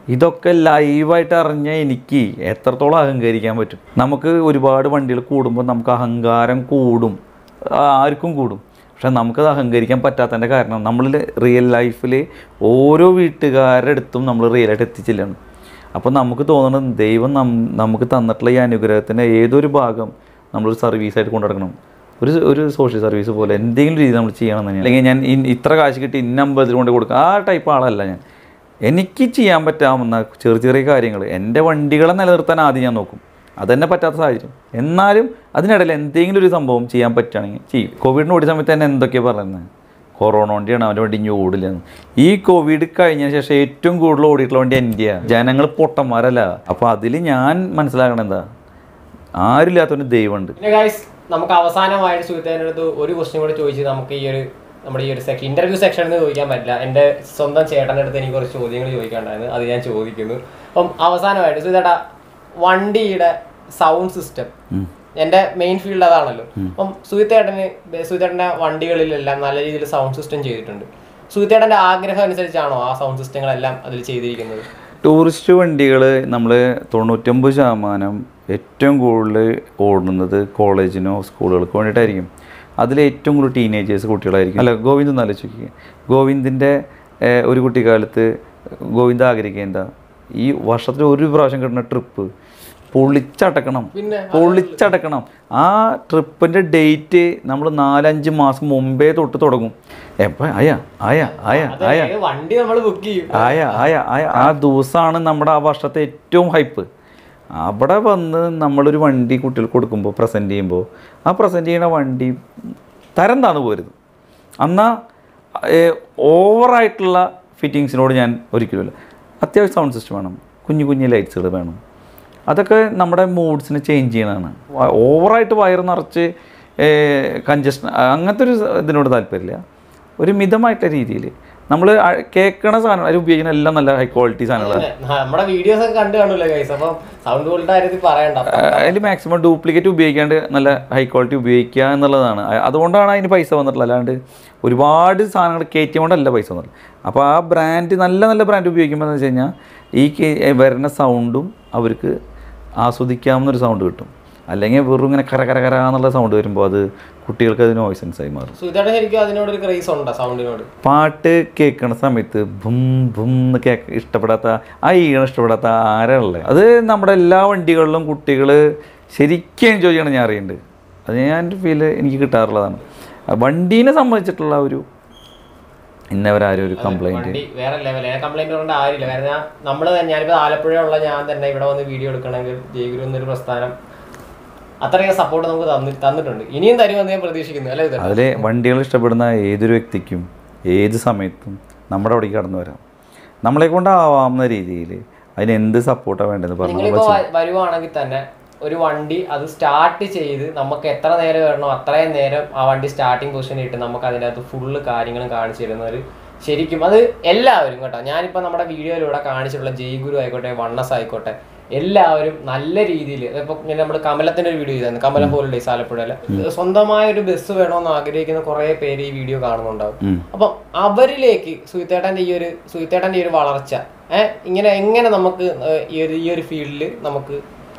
ഇതൊക്കെ ലൈവായിട്ട് അറിഞ്ഞ എനിക്ക് എത്രത്തോളം അഹങ്കരിക്കാൻ പറ്റും. നമുക്ക് ഒരുപാട് വണ്ടികൾ കൂടുമ്പോൾ നമുക്ക് അഹങ്കാരം കൂടും, ആർക്കും കൂടും. പക്ഷെ നമുക്കത് അഹങ്കരിക്കാൻ പറ്റാത്തതിൻ്റെ കാരണം നമ്മൾ റിയൽ ലൈഫിൽ ഓരോ വീട്ടുകാരുടെ അടുത്തും നമ്മൾ റിയലായിട്ട് എത്തിച്ചില്ലാണ്. അപ്പോൾ നമുക്ക് തോന്നുന്നത് ദൈവം നം നമുക്ക് തന്നിട്ടുള്ള ഈ അനുഗ്രഹത്തിൻ്റെ ഏതൊരു ഭാഗം നമ്മളൊരു സർവീസായിട്ട് കൊണ്ടു നടക്കണം. ഒരു ഒരു സോഷ്യൽ സർവീസ് പോലെ എന്തെങ്കിലും രീതി നമ്മൾ ചെയ്യണം എന്ന്. അല്ലെങ്കിൽ ഞാൻ ഇത്ര കാശ് കിട്ടി ഇന്ന അമ്പലത്തിൽ കൊണ്ട് കൊടുക്കുക, ആ ടൈപ്പ് ആളല്ല ഞാൻ. എനിക്ക് ചെയ്യാൻ പറ്റാവുന്ന ചെറിയ ചെറിയ കാര്യങ്ങൾ, എൻ്റെ വണ്ടികളെ നിലനിർത്താൻ ആദ്യം ഞാൻ നോക്കും. അതെന്നെ പറ്റാത്ത സാഹചര്യം, എന്നാലും അതിനിടയിൽ എന്തെങ്കിലും ഒരു സംഭവം ചെയ്യാൻ പറ്റുകയാണെങ്കിൽ ചെയ്യും. കോവിഡിന് ഓടിയ സമയത്ത് തന്നെ എന്തൊക്കെയാണ് പറയുന്നത്, കൊറോണ വണ്ടിയാണ്, അവൻ്റെ വണ്ടി ഇനി ഓടില്ലെന്ന്. ഈ കോവിഡ് കഴിഞ്ഞതിന് ശേഷം ഏറ്റവും കൂടുതൽ ഓടിയിട്ടുള്ള വണ്ടി എൻ്റെയാണ്. ജനങ്ങൾ പൊട്ടന്മാരല്ല. അപ്പോൾ അതിൽ ഞാൻ മനസ്സിലാക്കണം എന്താ, ആരില്ലാത്തവന് ദൈവമുണ്ട്. നമുക്ക് അവസാനമായിട്ട് സുഹൃത്തിൻ്റെ അടുത്ത് ഒരു ക്വസ്റ്റ്യൻ കൂടെ ചോദിച്ച് നമുക്ക് ഈ ഒരു നമ്മുടെ ഈ ഒരു സെക്ഷൻ ഇന്റർവ്യൂ സെക്ഷനിൽ നിന്ന് ചോദിക്കാൻ പറ്റില്ല. എൻ്റെ സ്വന്തം ചേട്ടൻ്റെ അടുത്ത് എനിക്ക് കുറച്ച് ചോദ്യങ്ങൾ ചോദിക്കാണ്ടായിരുന്നു, അത് ഞാൻ ചോദിക്കുന്നു. അപ്പം അവസാനമായിട്ട് സുഹൃത്തേട്ടാ, വണ്ടിയുടെ സൗണ്ട് സിസ്റ്റം എൻ്റെ മെയിൻ ഫീൽഡ് അതാണല്ലോ. അപ്പം സുഹൃത്തേട്ടന് സുഹൃത്തേട്ടൻ്റെ വണ്ടികളിലെല്ലാം നല്ല രീതിയിൽ സൗണ്ട് സിസ്റ്റം ചെയ്തിട്ടുണ്ട്. സുഹൃത്തേട്ടൻ്റെ ആഗ്രഹം അനുസരിച്ചാണോ ആ സൗണ്ട് സിസ്റ്റങ്ങളെല്ലാം അതിൽ ചെയ്തിരിക്കുന്നത്? ടൂറിസ്റ്റ് വണ്ടികൾ നമ്മൾ തൊണ്ണൂറ്റൊമ്പത് ശതമാനം ഏറ്റവും കൂടുതൽ ഓടുന്നത് കോളേജിനോ സ്കൂളുകൾക്കോ വേണ്ടിയിട്ടായിരിക്കും. അതിൽ ഏറ്റവും കൂടുതൽ ടീനേജേഴ്സ് കുട്ടികളായിരിക്കും. അല്ല, ഗോവിന്ദ് ഒന്ന് ആലോചിക്കുക. ഗോവിന്ദിൻ്റെ ഒരു കുട്ടിക്കാലത്ത് ഗോവിന്ദ് ആഗ്രഹിക്കുക എന്താ, ഈ വർഷത്തിൽ ഒരു പ്രാവശ്യം കിട്ടുന്ന ട്രിപ്പ് പൊളിച്ചടക്കണം, പൊളിച്ചടക്കണം. ആ ട്രിപ്പിൻ്റെ ഡേറ്റ് നമ്മൾ നാലഞ്ച് മാസം മുമ്പേ തൊട്ട് തുടങ്ങും. എപ്പോൾ ആയ ആയ ആയ ആയ വണ്ടി നമ്മൾ ബുക്ക് ചെയ്യും, ആയ ആയ ആയ ആ ദിവസമാണ് നമ്മുടെ ആ വർഷത്തെ ഏറ്റവും ഹൈപ്പ്. അവിടെ വന്ന് നമ്മളൊരു വണ്ടി കുട്ടികൾക്ക് കൊടുക്കുമ്പോൾ പ്രസൻറ്റ് ചെയ്യുമ്പോൾ ആ പ്രസൻറ്റ് ചെയ്യുന്ന വണ്ടി തരം താന്ന് പോരുത്. എന്നാൽ ഓവറായിട്ടുള്ള ഫിറ്റിങ്സിനോട് ഞാൻ ഒരിക്കലുമില്ല. അത്യാവശ്യം സൗണ്ട് സിസ്റ്റം വേണം, കുഞ്ഞു കുഞ്ഞു ലൈറ്റ്സുകൾ വേണം. അതൊക്കെ നമ്മുടെ മൂഡ്സിനെ ചേഞ്ച് ചെയ്യണതാണ്. ഓവറായിട്ട് വയറ് നിറച്ച് കഞ്ചഷൻ അങ്ങനത്തെ ഒരു ഇതിനോട് താല്പര്യമില്ല. ഒരു മിതമായിട്ടുള്ള രീതിയിൽ നമ്മൾ കേൾക്കണ സാധനം അത് ഉപയോഗിക്കുന്ന എല്ലാം നല്ല ഹൈ ക്വാളിറ്റി സാധനങ്ങളാണ്. നമ്മുടെ വീഡിയോസ് ഒക്കെ കണ്ടു കാണൂല്ലേ ഗൈസ്, അപ്പം സൗണ്ട് ക്വാളിറ്റി കാര്യത്തിൽ പറയണ്ട. അതിൽ മാക്സിമം ഡ്യൂപ്ലിക്കേറ്റ് ഉപയോഗിക്കാണ്ട് നല്ല ഹൈ ക്വാളിറ്റി ഉപയോഗിക്കുക എന്നുള്ളതാണ്. അതുകൊണ്ടാണ് അതിന് പൈസ വന്നിട്ടുള്ളത്. അല്ലാണ്ട് ഒരുപാട് സാധനങ്ങൾ കയറ്റി കൊണ്ടല്ല പൈസ വന്നിട്ടുള്ളത്. അപ്പോൾ ആ ബ്രാൻഡ് നല്ല നല്ല ബ്രാൻഡ് ഉപയോഗിക്കുമ്പോൾ എന്ന് വെച്ച് കഴിഞ്ഞാൽ ഈ വരുന്ന സൗണ്ടും അവർക്ക് ആസ്വദിക്കാവുന്നൊരു സൗണ്ട് കിട്ടും. അല്ലെങ്കിൽ വെറും ഇങ്ങനെ കര കര കര എന്നുള്ള സൗണ്ട് വരുമ്പോൾ അത് കുട്ടികൾക്ക് അത് നോയ്സൻസ് ആയി മാറും. പാട്ട് കേൾക്കണ സമയത്ത് ബും ബും എന്ന് കേൾക്ക ഇഷ്ടപ്പെടാത്ത ആ ഈണം ഇഷ്ടപ്പെടാത്ത ആരാണുള്ളത്? അത് നമ്മുടെ എല്ലാ വണ്ടികളിലും കുട്ടികൾ ശരിക്കും എൻജോയ് ചെയ്യണം ഞാൻ അറിയുന്നുണ്ട്. അത് ഞാൻ എൻ്റെ ഫീല് എനിക്ക് കിട്ടാറുള്ളതാണ്. വണ്ടീനെ സംബന്ധിച്ചിട്ടുള്ള ഒരു ഇന്നവരാരും ഒരു കംപ്ലൈൻറ്റ് വേറെ ലെവല് കംപ്ലൈൻറ്റ് കൊണ്ട് ആരില്ല. കാരണം നമ്മൾ ഞാനിപ്പോൾ ആലപ്പുഴയുള്ള ഞാൻ തന്നെ ഇവിടെ വന്ന് വീഡിയോ എടുക്കണമെങ്കിൽ ജയഗുരു എന്നൊരു പ്രസ്ഥാനം അത്രയും സപ്പോർട്ട് നമുക്ക് തന്നി തന്നിട്ടുണ്ട് ഇനിയും തരുമെന്ന് ഞാൻ പ്രതീക്ഷിക്കുന്നു. അല്ലേ? അതിലെ വണ്ടികൾ ഇഷ്ടപ്പെടുന്ന ഏതൊരു വ്യക്തിക്കും ഏത് സമയത്തും നമ്മുടെ അവിടേക്ക് കടന്നു വരാം. നമ്മളെ കൊണ്ടാവാവുന്ന രീതിയിൽ അതിന് എന്ത് സപ്പോർട്ടാണ് വേണ്ടതെന്ന് പറഞ്ഞു. നിങ്ങളിപ്പോൾ വരുവാണെങ്കിൽ തന്നെ ഒരു വണ്ടി അത് സ്റ്റാർട്ട് ചെയ്ത് നമുക്ക് എത്ര നേരം വരണോ അത്രയും നേരം ആ വണ്ടി സ്റ്റാർട്ടിങ് പൊസിഷനിൽ ഇട്ട് നമുക്ക് അതിനകത്ത് ഫുള്ള് കാര്യങ്ങളും കാണിച്ചു തരുന്നവർ ശരിക്കും അത് എല്ലാവരും കേട്ടോ. ഞാനിപ്പോൾ നമ്മുടെ വീഡിയോയിലൂടെ കാണിച്ചിട്ടുള്ള ജയ്ഗുരു ആയിക്കോട്ടെ, വണ്ണസ് ആയിക്കോട്ടെ, എല്ലാവരും നല്ല രീതിയിൽ ഇപ്പോൾ ഇങ്ങനെ നമ്മൾ കമലത്തിൻ്റെ ഒരു വീഡിയോ ചെയ്തായിരുന്നു, കമലം ഹോളിഡേയ്സ് ആലപ്പുഴയിൽ. സ്വന്തമായ ഒരു ബസ് വേണമെന്ന് ആഗ്രഹിക്കുന്ന കുറേ പേര് ഈ വീഡിയോ കാണുന്നുണ്ടാവും. അപ്പം അവരിലേക്ക് സുഹിത്തേട്ടൻ്റെ ഈ ഒരു സുഹിത്തേട്ടൻ്റെ ഈ ഒരു വളർച്ച ഏഹ് ഇങ്ങനെ എങ്ങനെ നമുക്ക് ഈ ഒരു ഈ ഒരു ഫീൽഡിൽ നമുക്ക്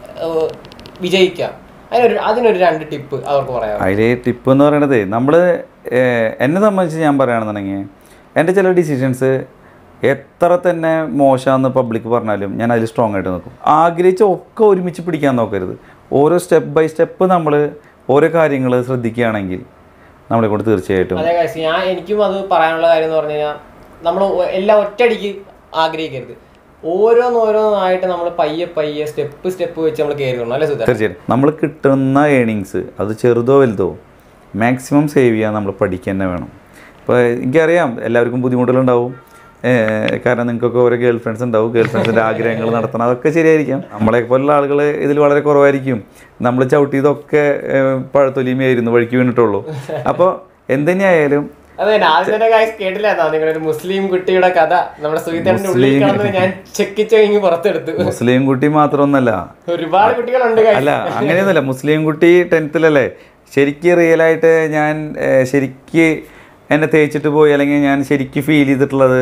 വിജയിക്കാം, അതിനൊരു അതിനൊരു രണ്ട് ടിപ്പ് അവർക്ക് പറയാം. അതിൽ ടിപ്പ് എന്ന് പറയണത് നമ്മൾ എന്നെ സംബന്ധിച്ച് ഞാൻ പറയുകയാണെന്നുണ്ടെങ്കിൽ എൻ്റെ ചില ഡിസിഷൻസ് എത്ര തന്നെ മോശമാണെന്ന് പബ്ലിക് പറഞ്ഞാലും ഞാൻ അതിൽ സ്ട്രോങ് ആയിട്ട് നോക്കും. ആഗ്രഹിച്ച ഒക്കെ ഒരുമിച്ച് പിടിക്കാൻ നോക്കരുത്. ഓരോ സ്റ്റെപ്പ് ബൈ സ്റ്റെപ്പ് നമ്മൾ ഓരോ കാര്യങ്ങൾ ശ്രദ്ധിക്കുകയാണെങ്കിൽ നമ്മളെ കൊണ്ട് തീർച്ചയായിട്ടും. അതെ ഗൈസ്, ഞാൻ എനിക്കും അത് പറയാനുള്ള കാര്യം എന്ന് പറഞ്ഞു കഴിഞ്ഞാൽ നമ്മൾ എല്ലാം ഒറ്റയടിക്ക് ആഗ്രഹിക്കരുത്. ഓരോന്നോരോന്നായിട്ട് നമ്മൾ പയ്യെ പയ്യെ സ്റ്റെപ്പ് സ്റ്റെപ്പ് വെച്ച് നമ്മൾ കയറുന്നു. അല്ലേ സുധീർ? തീർച്ചയായിട്ടും നമ്മൾ കിട്ടുന്ന ഏണിങ്സ് അത് ചെറുതോ വലുതോ മാക്സിമം സേവ് ചെയ്യാൻ നമ്മൾ പഠിക്കുക തന്നെ വേണം. ഇപ്പോൾ എനിക്കറിയാം എല്ലാവർക്കും ബുദ്ധിമുട്ടുകളുണ്ടാവും. കാരണം നിങ്ങൾക്കൊക്കെ ഓരോ ഗേൾ ഫ്രണ്ട്സ് ഉണ്ടാവും, ഗേൾ ഫ്രണ്ട്സിൻ്റെ ആഗ്രഹങ്ങൾ നടത്തണം, അതൊക്കെ ശരിയായിരിക്കാം. നമ്മളെ പോലുള്ള ആളുകൾ ഇതിൽ വളരെ കുറവായിരിക്കും. നമ്മൾ ചവിട്ടിയതൊക്കെ പഴത്തൊലിമയായിരുന്നു, വഴിക്ക് വീണിട്ടുള്ളൂ. അപ്പോൾ എന്തുതന്നെയായാലും അതെ, ആദ്യം തന്നെ ഗൈസ് കേട്ടില്ല നിങ്ങളൊരു മുസ്ലിം കുട്ടിയുടെ കഥ നമ്മുടെ സുഹിത്തേട്ടന്റെ ഉള്ളിൽ കിടന്ന് ഞാൻ ചെക്കിച്ച് കഴിഞ്ഞ് പുറത്തെടുത്തു. മുസ്ലിം കുട്ടി മാത്രമൊന്നല്ല, ഒരുപാട് കുട്ടികളുണ്ട്. അല്ല അങ്ങനെയൊന്നുമല്ല, മുസ്ലിം കുട്ടി ടെൻത്തിലല്ലേ ശരിക്ക് റിയലായിട്ട് ഞാൻ ശരിക്ക് എന്നെ തേച്ചിട്ട് പോയി അല്ലെങ്കിൽ ഞാൻ ശരിക്കും ഫീൽ ചെയ്തിട്ടുള്ളത്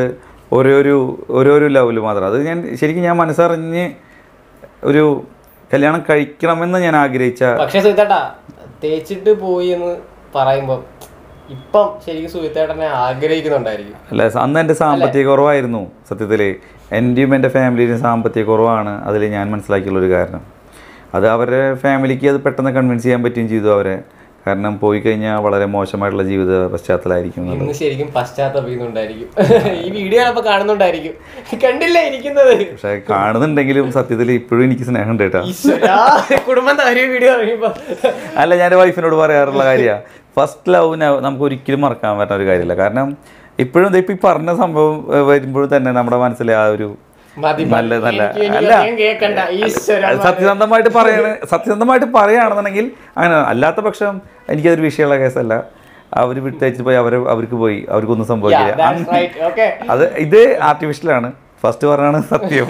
ഓരോരു ഓരോരോ ലെവൽ മാത്രം. അത് ഞാൻ ശരിക്കും ഞാൻ മനസ്സറിഞ്ഞ് ഒരു കല്യാണം കഴിക്കണമെന്ന് ഞാൻ ആഗ്രഹിച്ച. പക്ഷേ സുഹിത്തേട്ടാ തേച്ചിട്ട് പോയി എന്ന് പറയുമ്പോൾ ഇപ്പം ശരിക്കും സുഹിത്തേട്ടനെ ആഗ്രഹിക്കുന്നുണ്ടായിരിക്കും. അല്ല, അന്ന് എൻ്റെ സാമ്പത്തിക കുറവായിരുന്നു. സത്യത്തിൽ എൻ്റെയും എൻ്റെ ഫാമിലിയുടെയും സാമ്പത്തിക കുറവാണ് അതിൽ ഞാൻ മനസ്സിലാക്കിയുള്ളൊരു കാരണം. അത് അവരുടെ ഫാമിലിക്ക് അത് പെട്ടെന്ന് കൺവിൻസ് ചെയ്യാൻ പറ്റുകയും ചെയ്തു അവരെ. കാരണം പോയി കഴിഞ്ഞാൽ വളരെ മോശമായിട്ടുള്ള ജീവിത പശ്ചാത്തലമായിരിക്കും. ശരിക്കും പശ്ചാത്തലപ്പിക്കുന്നുണ്ടായിരിക്കും. ഈ വീഡിയോ അപ്പോൾ കാണുന്നുണ്ടായിരിക്കും, കണ്ടില്ലേ ഇരിക്കുന്നത്. പക്ഷെ കാണുന്നുണ്ടെങ്കിലും സത്യത്തിൽ ഇപ്പോഴും എനിക്ക് സ്നേഹം ഉണ്ട് കേട്ടോ. കുടുംബം വീഡിയോ അല്ല, ഞാൻ വൈഫിനോട് പറയാറുള്ള കാര്യമാണ്, ഫസ്റ്റ് ലവ് നമുക്ക് ഒരിക്കലും മറക്കാൻ പറ്റുന്ന ഒരു കാര്യമില്ല. കാരണം ഇപ്പോഴും ഇപ്പം ഈ പറഞ്ഞ സംഭവം വരുമ്പോഴും തന്നെ നമ്മുടെ മനസ്സിലെ ആ ഒരു നല്ല നല്ല അല്ല സത്യസന്ധമായിട്ട് പറയണ സത്യസന്ധമായിട്ട് പറയുകയാണെന്നുണ്ടെങ്കിൽ അങ്ങനെ. അല്ലാത്ത പക്ഷം എനിക്കതൊരു വിഷയമുള്ള കേസല്ല. അവർ വിട്ടയച്ചിട്ട് പോയി അവരെ അവർക്ക് പോയി അവർക്കൊന്നും സംഭവിക്കില്ല. അത് ഇത് ആർട്ടിഫിഷ്യലാണ്. ഫസ്റ്റ് പറഞ്ഞാണ് സത്യം.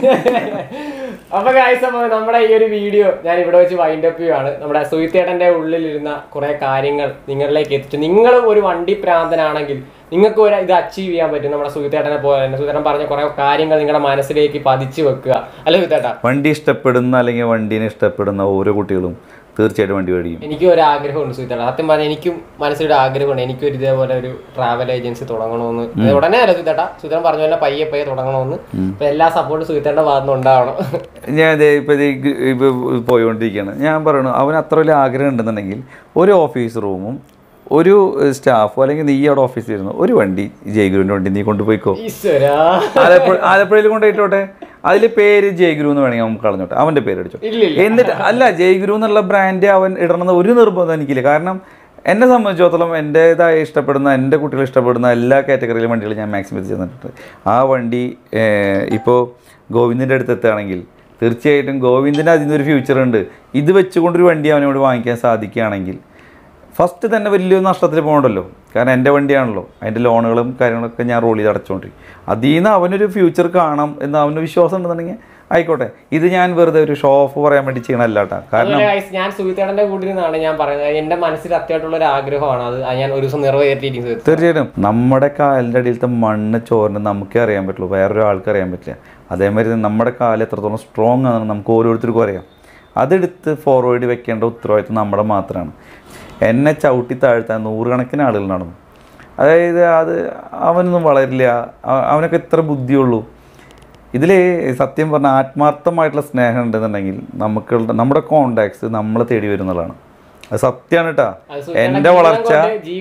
അപ്പൊ ഗൈസ്, അപ്പോൾ നമ്മുടെ ഈ ഒരു വീഡിയോ ഞാൻ ഇവിടെ വെച്ച് വൈൻഡ് അപ്പ് ചെയ്യുകയാണ്. നമ്മുടെ സുഹിത്തേട്ടൻ്റെ ഉള്ളിലിരുന്ന കുറേ കാര്യങ്ങൾ നിങ്ങളിലേക്ക് എത്തിച്ചു. നിങ്ങളും ഒരു വണ്ടി പ്രാന്തനാണെങ്കിൽ നിങ്ങൾക്ക് ഒരു ഇത് അച്ചീവ് ചെയ്യാൻ പറ്റും. നമ്മുടെ സുഹിത്തേട്ടനെ പോലെ തന്നെ സുഹിത്തേട്ടൻ പറഞ്ഞ കുറേ കാര്യങ്ങൾ നിങ്ങളുടെ മനസ്സിലേക്ക് പതിച്ചു വെക്കുക. അല്ല സുഹിത്തേട്ടാ, വണ്ടി ഇഷ്ടപ്പെടുന്ന അല്ലെങ്കിൽ വണ്ടീനെ ഇഷ്ടപ്പെടുന്ന ഓരോ കുട്ടികളും തീർച്ചയായിട്ടും വണ്ടി മേടിക്കും. എനിക്കും ഒരു ആഗ്രഹമുണ്ട് സുഹിത്തേട്ട. സത്യം പറഞ്ഞാൽ എനിക്കും മനസ്സിലൊരു ആഗ്രഹമുണ്ട്. എനിക്കൊരു ഇതേപോലെ ഒരു ട്രാവൽ ഏജൻസി തുടങ്ങണമെന്ന്. ഉടനെ അല്ല സുഹിത്തേട്ട, സുഹിത്തേട്ടൻ പറഞ്ഞ പോലെ പയ്യെ പയ്യെ തുടങ്ങണമെന്ന്. ഇപ്പൊ എല്ലാ സപ്പോർട്ടും സുഹിത്തേട്ടൻ്റെ ഭാഗത്തുനിന്ന് ഉണ്ടാവണം. ഞാൻ ഇതേ ഇപ്പൊ ഇപ്പൊ പോയിക്കൊണ്ടിരിക്കുകയാണ്. ഞാൻ പറയണു, അവന് അത്ര വലിയ ആഗ്രഹം ഉണ്ടെന്നുണ്ടെങ്കിൽ ഒരു ഓഫീസ് റൂമും ഒരു സ്റ്റാഫോ അല്ലെങ്കിൽ നീ അവിടെ ഓഫീസിൽ ഇരുന്നു ഒരു വണ്ടി ജയഗുരുവിൻ്റെ വണ്ടി നീ കൊണ്ടുപോയിക്കോ. ആലപ്പുഴ ആലപ്പുഴയിൽ കൊണ്ടുപോയിട്ടോട്ടെ. അതിൽ പേര് ജയഗുരു എന്ന് വേണമെങ്കിൽ നമുക്ക് കളഞ്ഞോട്ടെ, അവൻ്റെ പേര് അടിച്ചോ. എന്നിട്ട് അല്ല, ജയഗുരു എന്നുള്ള ബ്രാൻഡ് അവൻ ഇടണമെന്ന് ഒരു നിർബന്ധം എനിക്കില്ല. കാരണം എന്നെ സംബന്ധിച്ചിടത്തോളം എൻ്റേതായ ഇഷ്ടപ്പെടുന്ന എൻ്റെ കുട്ടികൾ ഇഷ്ടപ്പെടുന്ന എല്ലാ കാറ്റഗറിയിലും വണ്ടികൾ ഞാൻ മാക്സിമം ചെന്നിട്ടുണ്ട്. ആ വണ്ടി ഇപ്പോൾ ഗോവിന്ദിൻ്റെ അടുത്ത് എത്തുകയാണെങ്കിൽ തീർച്ചയായിട്ടും ഗോവിന്ദിന് അതിൽ നിന്നൊരു ഫ്യൂച്ചറുണ്ട്. ഇത് വെച്ചുകൊണ്ടൊരു വണ്ടി അവനോട് വാങ്ങിക്കാൻ സാധിക്കുകയാണെങ്കിൽ ഫസ്റ്റ് തന്നെ വലിയൊരു നഷ്ടത്തിൽ പോകണ്ടല്ലോ. കാരണം എൻ്റെ വണ്ടിയാണല്ലോ, അതിൻ്റെ ലോണുകളും കാര്യങ്ങളൊക്കെ ഞാൻ റോൾ ചെയ്ത് അടച്ചുകൊണ്ടിരിക്കും. അതിൽ നിന്ന് അവനൊരു ഫ്യൂച്ചർ കാണാം എന്ന് അവന് വിശ്വാസം ഉണ്ടെന്നുണ്ടെങ്കിൽ ആയിക്കോട്ടെ. ഇത് ഞാൻ വെറുതെ ഒരു ഷോ ഓഫ് പറയാൻ വേണ്ടി ചെയ്യണമല്ല കേട്ടോ. കാരണം ഞാൻ സുഹിത്തേട്ടൻ്റെ കൂട്ടിൽ നിന്നാണ് ഞാൻ പറയുന്നത്. എൻ്റെ മനസ്സിൽ അത്യാവശ്യമുള്ള ഒരു ആഗ്രഹമാണ് അത് ഞാൻ ഒരു ദിവസം നിറവേറ്റിയിരിക്കുന്നത്. തീർച്ചയായിട്ടും നമ്മുടെ കാലിൻ്റെ അടിയിലത്തെ മണ്ണ് ചോറിന് നമുക്കേ അറിയാൻ പറ്റുള്ളൂ, വേറൊരു ആൾക്ക് അറിയാൻ പറ്റില്ല. അതേമാതിരി നമ്മുടെ കാല് എത്രത്തോളം സ്ട്രോങ് ആണെന്ന് നമുക്ക് ഓരോരുത്തർക്കും അറിയാം. അതെടുത്ത് ഫോർവേഡ് വെക്കേണ്ട ഉത്തരവാദിത്വം നമ്മുടെ മാത്രമാണ്. എന്നെ ചവിട്ടി താഴ്ത്താൻ നൂറുകണക്കിന് ആളുകൾ നടന്നു. അതായത് അത് അവനൊന്നും വളരില്ല, അവനൊക്കെ ഇത്ര ബുദ്ധിയുള്ളൂ. ഇതിൽ സത്യം പറഞ്ഞാൽ ആത്മാർത്ഥമായിട്ടുള്ള സ്നേഹം ഉണ്ടെന്നുണ്ടെങ്കിൽ നമുക്ക് നമ്മുടെ കോണ്ടാക്ട്സ് നമ്മളെ തേടി വരുന്നതാണ്. അത് സത്യമാണ് കേട്ടോ. എൻ്റെ വളർച്ച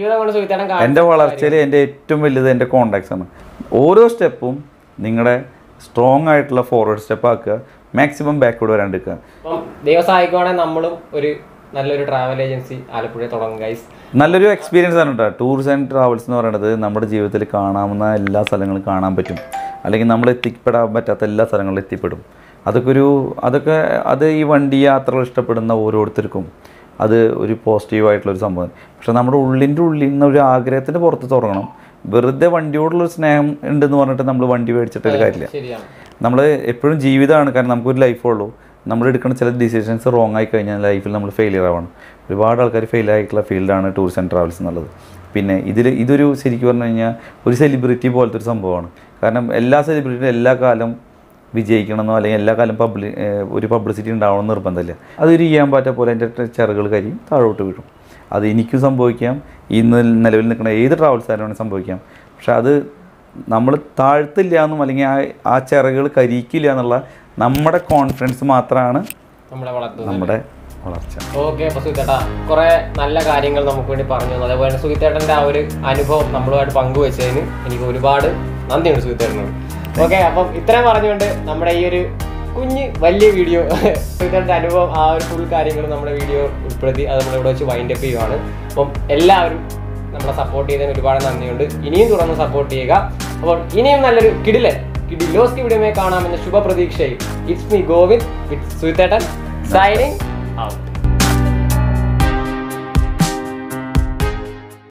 എൻ്റെ വളർച്ചയിൽ എൻ്റെ ഏറ്റവും വലുത് എൻ്റെ കോണ്ടാക്ട്സ് ആണ്. ഓരോ സ്റ്റെപ്പും നിങ്ങളുടെ സ്ട്രോങ് ആയിട്ടുള്ള ഫോർവേഡ് സ്റ്റെപ്പ് ആക്കുക, മാക്സിമം ബാക്ക്വേർഡ് വരാണ്ടിരിക്കുക. ദൈവസഹായിക്കുവാണെങ്കിൽ നമ്മളും ഒരു നല്ലൊരു ട്രാവൽ ഏജൻസി ആലപ്പുഴയിൽ തുടങ്ങും ഗൈസ്. നല്ലൊരു എക്സ്പീരിയൻസ് ആണ് കേട്ടോ. ടൂർസ് ആൻഡ് ട്രാവൽസ് എന്ന് പറയുന്നത് നമ്മുടെ ജീവിതത്തിൽ കാണാവുന്ന എല്ലാ സ്ഥലങ്ങളും കാണാൻ പറ്റും, അല്ലെങ്കിൽ നമ്മൾ എത്തിപ്പെടാൻ പറ്റാത്ത എല്ലാ സ്ഥലങ്ങളിലും എത്തിപ്പെടും. അതൊക്കെ ഒരു അതൊക്കെ അത് ഈ വണ്ടി യാത്രകൾ ഇഷ്ടപ്പെടുന്ന ഓരോരുത്തർക്കും അത് ഒരു പോസിറ്റീവായിട്ടുള്ളൊരു സംഭവം. പക്ഷെ നമ്മുടെ ഉള്ളിൻ്റെ ഉള്ളിൽ നിന്ന് ഒരു ആഗ്രഹത്തിൻ്റെ പുറത്ത് തുടങ്ങണം. വെറുതെ വണ്ടിയോടുള്ളൊരു സ്നേഹം ഉണ്ടെന്ന് പറഞ്ഞിട്ട് നമ്മൾ വണ്ടി മേടിച്ചിട്ടൊരു കാര്യമില്ല. നമ്മൾ എപ്പോഴും ജീവിതമാണ്, കാരണം നമുക്കൊരു ലൈഫുള്ളൂ. നമ്മൾ എടുക്കുന്ന ചില ഡിസിഷൻസ് റോങ് ആയി കഴിഞ്ഞാൽ ലൈഫിൽ നമ്മൾ ഫെയിലിയർ ആവണം. ഒരുപാട് ആൾക്കാർ ഫെയിൽ ആയിട്ടുള്ള ഫീൽഡാണ് ടൂർസ് ആൻഡ് ട്രാവൽസ് എന്നുള്ളത്. പിന്നെ ഇതിൽ ഇതൊരു ശരിക്കും പറഞ്ഞു കഴിഞ്ഞാൽ ഒരു സെലിബ്രിറ്റി പോലത്തെ ഒരു സംഭവമാണ്. കാരണം എല്ലാ സെലിബ്രിറ്റിയും എല്ലാ കാലം വിജയിക്കണമെന്നോ അല്ലെങ്കിൽ എല്ലാ കാലം പബ്ലി ഒരു പബ്ലിസിറ്റി ഉണ്ടാവണമെന്ന് നിർബന്ധമില്ല. അതൊരു ചെയ്യാൻ പറ്റാ പോലെ എൻ്റെ ചിറകുകൾ കരിയും താഴോട്ട് വീഴും. അത് എനിക്കും സംഭവിക്കാം, ഇന്ന് നിലവിൽ നിൽക്കുന്ന ഏത് ട്രാവൽസുകാരാണെങ്കിലും സംഭവിക്കാം. പക്ഷെ അത് നമ്മൾ താഴ്ത്തില്ല എന്നും അല്ലെങ്കിൽ ആ ആ ചിറകുകൾ കരിയിക്കില്ല എന്നുള്ള നമ്മുടെ കോൺഫിഡൻസ് മാത്രമാണ് നമ്മുടെ നമ്മുടെ വളർച്ച. ഓക്കെ, അപ്പോൾ സുഹിത്തേട്ടാ കുറേ നല്ല കാര്യങ്ങൾ നമുക്ക് വേണ്ടി പറഞ്ഞു തന്നു. അതേപോലെ സുഹിത്തേട്ടൻ്റെ ആ ഒരു അനുഭവം നമ്മളുമായിട്ട് പങ്കുവെച്ചതിന് എനിക്ക് ഒരുപാട് നന്ദിയുണ്ട് സുഹിത്തേട്ടനോട്. ഓക്കെ, അപ്പം ഇത്രയും പറഞ്ഞുകൊണ്ട് നമ്മുടെ ഈ ഒരു കുഞ്ഞ് വലിയ വീഡിയോ സുഹിത്തേട്ടൻ്റെ അനുഭവം ആ ഒരു ഫുൾ കാര്യങ്ങൾ നമ്മുടെ വീഡിയോ ഉൾപ്പെടുത്തി അത് നമ്മളിവിടെ വെച്ച് വൈൻഡ് അപ്പ് ചെയ്യുവാണ്. അപ്പം എല്ലാവരും നമ്മളെ സപ്പോർട്ട് ചെയ്തതിന് ഒരുപാട് നന്ദിയുണ്ട്. ഇനിയും തുറന്ന് സപ്പോർട്ട് ചെയ്യുക. അപ്പോൾ ഇനിയും നല്ലൊരു കിടിലൻ കിഡിലോസ്കി വീഡിയോയെ കാണാമെന്ന ശുഭപ്രതീക്ഷയിൽ ഇറ്റ്സ് മീ ഗോവിന്ദ് വിത്ത് സുഹിത്തേട്ടൻ സൈനിങ്